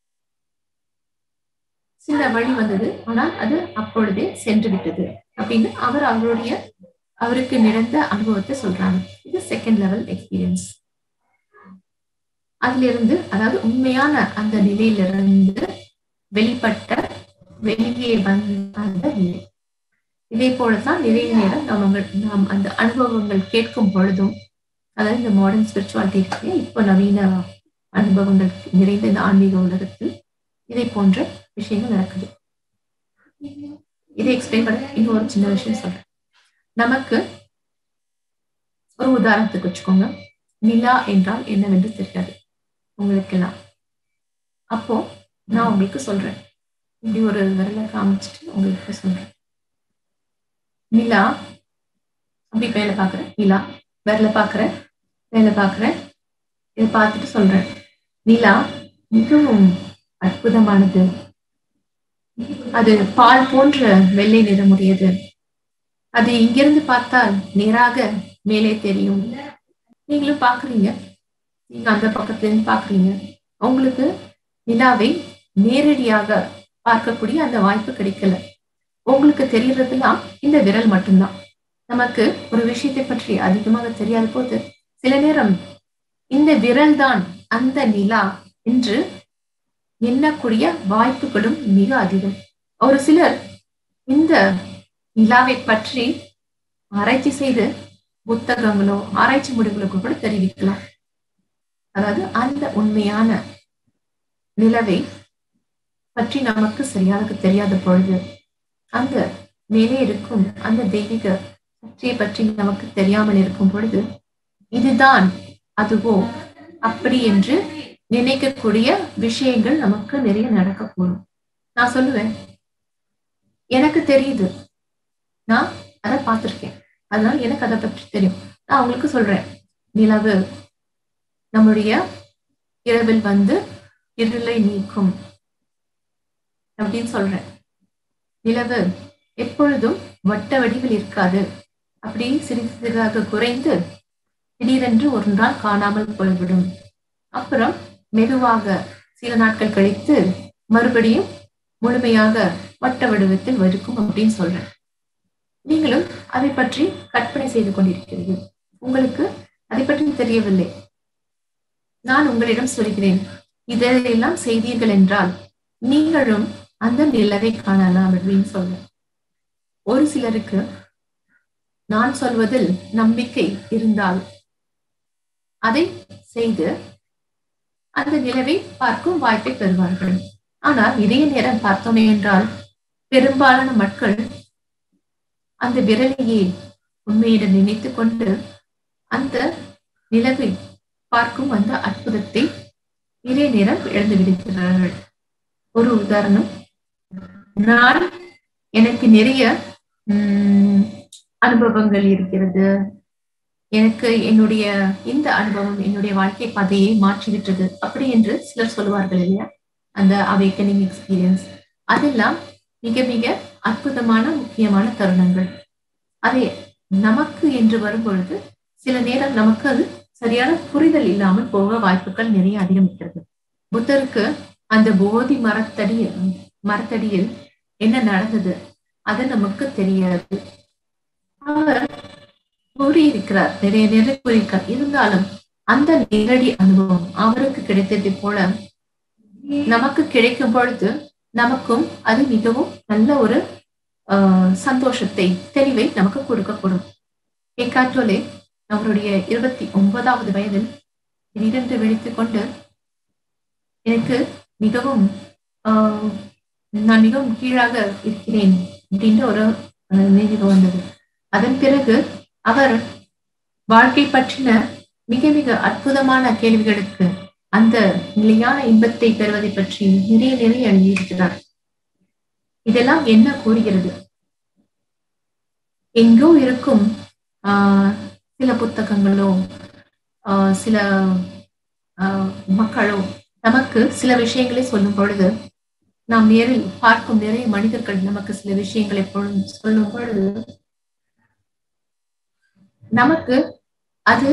சில வழி வந்தது, ஆனால் அது அப்பொழுதே சென்று விட்டது அப்படின்னு அவர் அவருடைய அவருக்கு நடந்த அனுபவத்தை சொல்றாங்க. இது செகண்ட் லெவல் எக்ஸ்பீரியன்ஸ். அதுல இருந்து, அதாவது உண்மையான அந்த நிலையிலிருந்து வெளிப்பட்ட வெளியே வந்த அந்த நிலை. இதே போலதான் நிறைய நேரம் நம்ம நாம் அந்த அனுபவங்கள் கேட்கும் பொழுதும், அதாவது இந்த மாடர்ன் ஸ்பிரிச்சுவாலிட்டி இருக்கு, இப்போ நவீன அனுபவங்கள் நிறைந்த இந்த ஆன்மீக உலகத்தில் இதை போன்ற விஷயங்கள் நடக்குது. இதை எக்ஸ்பிளைன் பண்ண இன்னொரு சின்ன விஷயம் சொல்றேன். நமக்கு ஒரு உதாரணத்துக்கு வச்சுக்கோங்க, நிலா என்றால் என்னவென்று தெரியாது உங்களுக்கெல்லாம். அப்போ நான் உங்களுக்கு சொல்றேன், இப்படி ஒரு விரலை காமிச்சிட்டு உங்களுக்கு சொல்றேன், நிலா அப்படி வேலை பார்க்குறேன், நிலா விரலை பார்க்குறேன், வேலை பார்க்குறேன், இதை பார்த்துட்டு சொல்றேன், நிலா மிகவும் அற்புதமானது, அது பால் போன்ற வெள்ளை நிறமுடையது, அது இங்கிருந்து பார்த்தால் நேராக மேலே தெரியும். நீங்களும் பாக்குறீங்க, நீங்க அந்த பக்கத்துல இருந்து பாக்குறீங்க, உங்களுக்கு நிலாவை நேரடியாக பார்க்கக்கூடிய அந்த வாய்ப்பு கிடைக்கல. உங்களுக்கு தெரியறதுலாம் இந்த விரல் மட்டும்தான். நமக்கு ஒரு விஷயத்தை பற்றி அதிகமாக தெரியாத போது சில நேரம் இந்த விரல் தான் அந்த நிலா என்று எண்ணக்கூடிய வாய்ப்புகளும் மிக அதிகம். ஒரு சிலர் இந்த நிலாவை பற்றி ஆராய்ச்சி செய்து புத்தகங்களோ ஆராய்ச்சி முடிவுகளுக்கு கூட தெரிவிக்கலாம். அதாவது அந்த உண்மையான நிலவை பற்றி நமக்கு சரியாக தெரியாத பொழுது, அந்த மேலே இருக்கும் அந்த தெய்வீக சக்தியை பற்றி நமக்கு தெரியாமல் இருக்கும் பொழுது, இதுதான் அதுவோ அப்படி என்று நினைக்கக்கூடிய விஷயங்கள் நமக்கு நிறைய நடக்கக்கூடும். நான் சொல்லுவேன், எனக்கு தெரியுது, நான் அதை பார்த்திருக்கேன், அதனால எனக்கு அதை பற்றி தெரியும். நான் உங்களுக்கு சொல்றேன், நிலவு நம்முடைய இரவில் வந்து இருளை நீக்கும் அப்படின்னு சொல்றேன். நிலவு எப்பொழுதும் வட்ட வடிவில் இருக்காது. அப்படி சிறிது சிறிதாக குறைந்து திடீரென்று ஒரு நாள் காணாமல் போய்விடும். அப்புறம் மெதுவாக சில நாட்கள் கழித்து மறுபடியும் முழுமையாக வட்ட வடிவத்தில் இருக்கும் அப்படின்னு சொல்றேன். நீங்களும் அதை பற்றி கற்பனை செய்து கொண்டிருக்கிறீர்கள். உங்களுக்கு அதை பற்றி தெரியவில்லை. நான் உங்களிடம் சொல்கிறேன், இதெல்லாம் செய்தீர்கள் என்றால் நீங்களும் அந்த நிலவை காணலாம் அப்படின்னு சொல்றேன். ஒரு சிலருக்கு நான் சொல்வதில் நம்பிக்கை இருந்தால் அதை செய்து அந்த நிலவை பார்க்கும் வாய்ப்பை பெறுவார்கள். ஆனால் இதே நேரம் பார்த்தோமே என்றால் பெரும்பாலான மக்கள் அந்த விரலையே உண்மையிடம் நினைத்து கொண்டு அந்த நிலவை பார்க்கும் அந்த அற்புதத்தை இதே நேரம் இழந்து விடுகிறார்கள். ஒரு உதாரணம், நான் எனக்கு நிறைய உம் அனுபவங்கள் இருக்கிறது. எனக்கு என்னுடைய இந்த அனுபவம் என்னுடைய வாழ்க்கை பாதையை மாற்றிவிட்டது அப்படி என்று சிலர் சொல்லுவார்கள் இல்லையா, அந்த அவேக்கனிங் எக்ஸ்பீரியன்ஸ். அதெல்லாம் மிக மிக அற்புதமான முக்கியமான தருணங்கள். அதே நமக்கு என்று வரும்பொழுது சில நேரம் நமக்கு அது சரியான புரிதல் இல்லாமல் போக வாய்ப்புகள் நிறைய அதிகம் இருக்கிறது. புத்தருக்கு அந்த போதி மரத்தடி மரத்தடியில் என்ன நடந்தது அது நமக்கு தெரியாது. அவர் கூறியிருக்கிறார், நிறைய நேரம் கூறியிருக்கார். இருந்தாலும் அந்த நேரடி அனுபவம் அவருக்கு கிடைத்ததை போல நமக்கு கிடைக்கும் பொழுது நமக்கும் அது மிகவும் நல்ல ஒரு ஆஹ் சந்தோஷத்தை, தெளிவை நமக்கு கொடுக்கக்கூடும். ஏகாட்டோலே அவருடைய இருபத்தி ஒன்பதாவது வயதில் திடீரென்று வெடித்துக் கொண்டு எனக்கு மிகவும் ஆஹ் நான் மிகவும் கீழாக இருக்கிறேன் அப்படின்ற ஒரு நினைவு வந்தது. அதன் பிறகு அவர் வாழ்க்கை பற்றின மிக மிக அற்புதமான கேள்விகளுக்கு அந்த நிலையான இன்பத்தை பெறுவதை பற்றி நிறைய நிறைய எழுதியிருக்கிறார். இதெல்லாம் என்ன கூறுகிறது? எங்கோ இருக்கும் ஆஹ் சில புத்தகங்களோ ஆஹ் சில ஆஹ் மக்களோ நமக்கு சில விஷயங்களை சொல்லும் பொழுது, நாம் நேரில் பார்க்கும் நிறைய மனிதர்கள் நமக்கு சில விஷயங்களை சொல்லும் பொழுது நமக்கு அது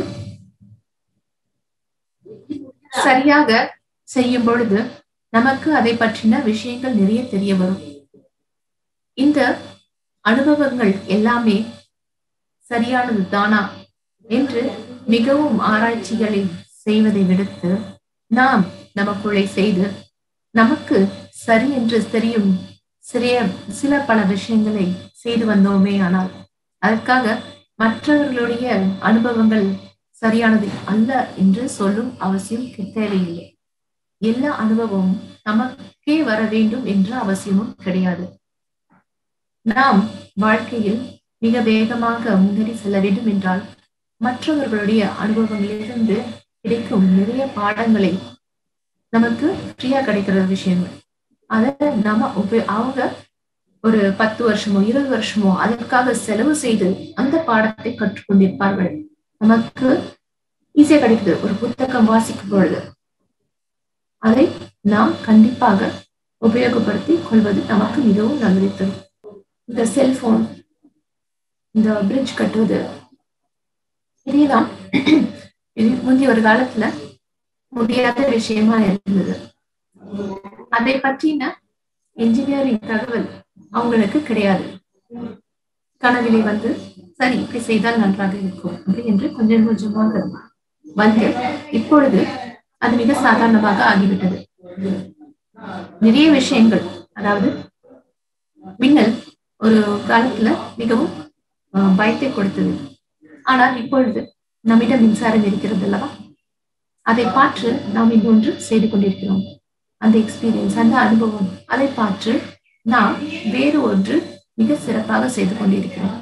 சரியாக செய்யும் பொழுது நமக்கு அதை பற்றின விஷயங்கள் நிறைய தெரிய வரும். இந்த அனுபவங்கள் எல்லாமே சரியானது தானா என்று மிகவும் ஆராய்ச்சிகளை செய்வதை விடுத்து நாம் நமக்குள்ளே செய்து நமக்கு சரி என்று தெரியும் சிறிய சில பல விஷயங்களை செய்து வந்தோமே ஆனால் அதற்காக மற்றவர்களுடைய அனுபவங்கள் சரியானது அல்ல என்று சொல்லும் அவசியம் தேவையில்லை. எல்லா அனுபவமும் நமக்கே வர வேண்டும் என்ற அவசியமும் கிடையாது. நாம் வாழ்க்கையில் மிக வேகமாக முன்னேறி செல்ல வேண்டும் என்றால் மற்றவர்களுடைய அனுபவங்களிலிருந்து கிடைக்கும் நிறைய பாடங்களை நமக்கு ஃப்ரீயா கிடைக்கிற விஷயங்கள் அதை நம்ம உப அவங்க ஒரு பத்து வருஷமோ இருபது வருஷமோ அதற்காக செலவு செய்து அந்த பாடத்தை கற்றுக்கொண்டிருப்பார்கள். நமக்கு ஈஸியா கிடைக்குது ஒரு புத்தகம் வாசிக்கும் பொழுது. அதை நாம் கண்டிப்பாக உபயோகப்படுத்தி கொள்வது நமக்கு மிகவும் நல்லதை தரும். இந்த செல்போன், இந்த பிரிட்ஜ் கட்டுவது, இதெல்லாம் முந்தைய ஒரு காலத்துல முடியாத விஷயமா இருந்தது. அதை பற்றின என்ஜினியரிங் தகவல் அவங்களுக்கு கிடையாது. கனவிலே வந்து சரி இப்படி செய்தால் நன்றாக இருக்கும் அப்படி என்று கொஞ்சம் கொஞ்சமாக வந்து இப்பொழுது அது மிக சாதாரணமாக ஆகிவிட்டது. நிறைய விஷயங்கள், அதாவது மின்னல் ஒரு காலத்துல மிகவும் பயத்தை கொடுத்தது. ஆனால் இப்பொழுது நம்மிடம் மின்சாரம் இருக்கிறது அல்லவா, அதை பார்த்து நாம் இன்னொன்று செய்து கொண்டிருக்கிறோம். அந்த எக்ஸ்பீரியன்ஸ், அந்த அனுபவம், அதை பார்த்து நாம் வேறு ஒன்று மிக சிறப்பாக செய்து கொண்டிருக்கிறோம்.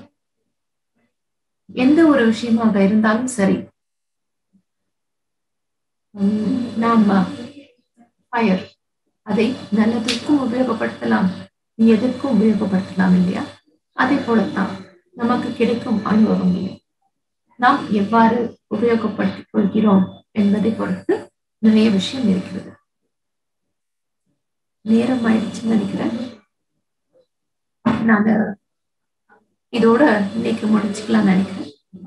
எந்த ஒரு விஷயமாக இருந்தாலும் சரி, நாம் ஃபயர் அதை நல்லதற்கும் உபயோகப்படுத்தலாம், எதற்கும் உபயோகப்படுத்தலாம் இல்லையா? அதே போலத்தான் நமக்கு கிடைக்கும் அனுபவங்கள். நாம் எவ்வாறு உபயோகப்படுத்திக் கொள்கிறோம் என்பதை பொறுத்து நிறைய விஷயம் இருக்கிறது. நேரம் ஆயிடுச்சுன்னு நினைக்கிறேன். நான் இதோட இன்னைக்கு முடிச்சுக்கலாம் நினைக்கிறேன்.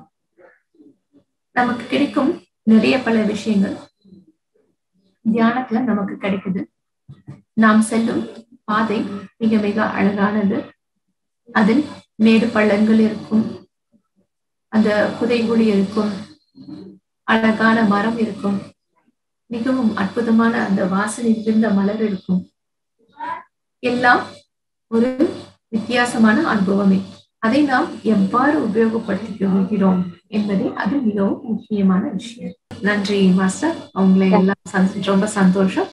நமக்கு கிடைக்கும் நிறைய பல விஷயங்கள் தியானத்துல நமக்கு கிடைக்குது. நாம் செல்லும் பாதை மிக மிக அழகானது. அதில் மேடு பள்ளங்கள் இருக்கும், அந்த புதைகுழி இருக்கும், அழகான மரம் இருக்கும், மிகவும் அற்புதமான அந்த வாசனை இருந்த மலர் இருக்கும். எல்லாம் ஒரு வித்தியாசமான அனுபவமே. அதை நாம் எவ்வாறு உபயோகப்படுத்திக் கொள்கிறோம் என்பதே அது மிகவும் முக்கியமான விஷயம். நன்றி மாஸ்டர், அவங்களை எல்லாம் ரொம்ப சந்தோஷம்.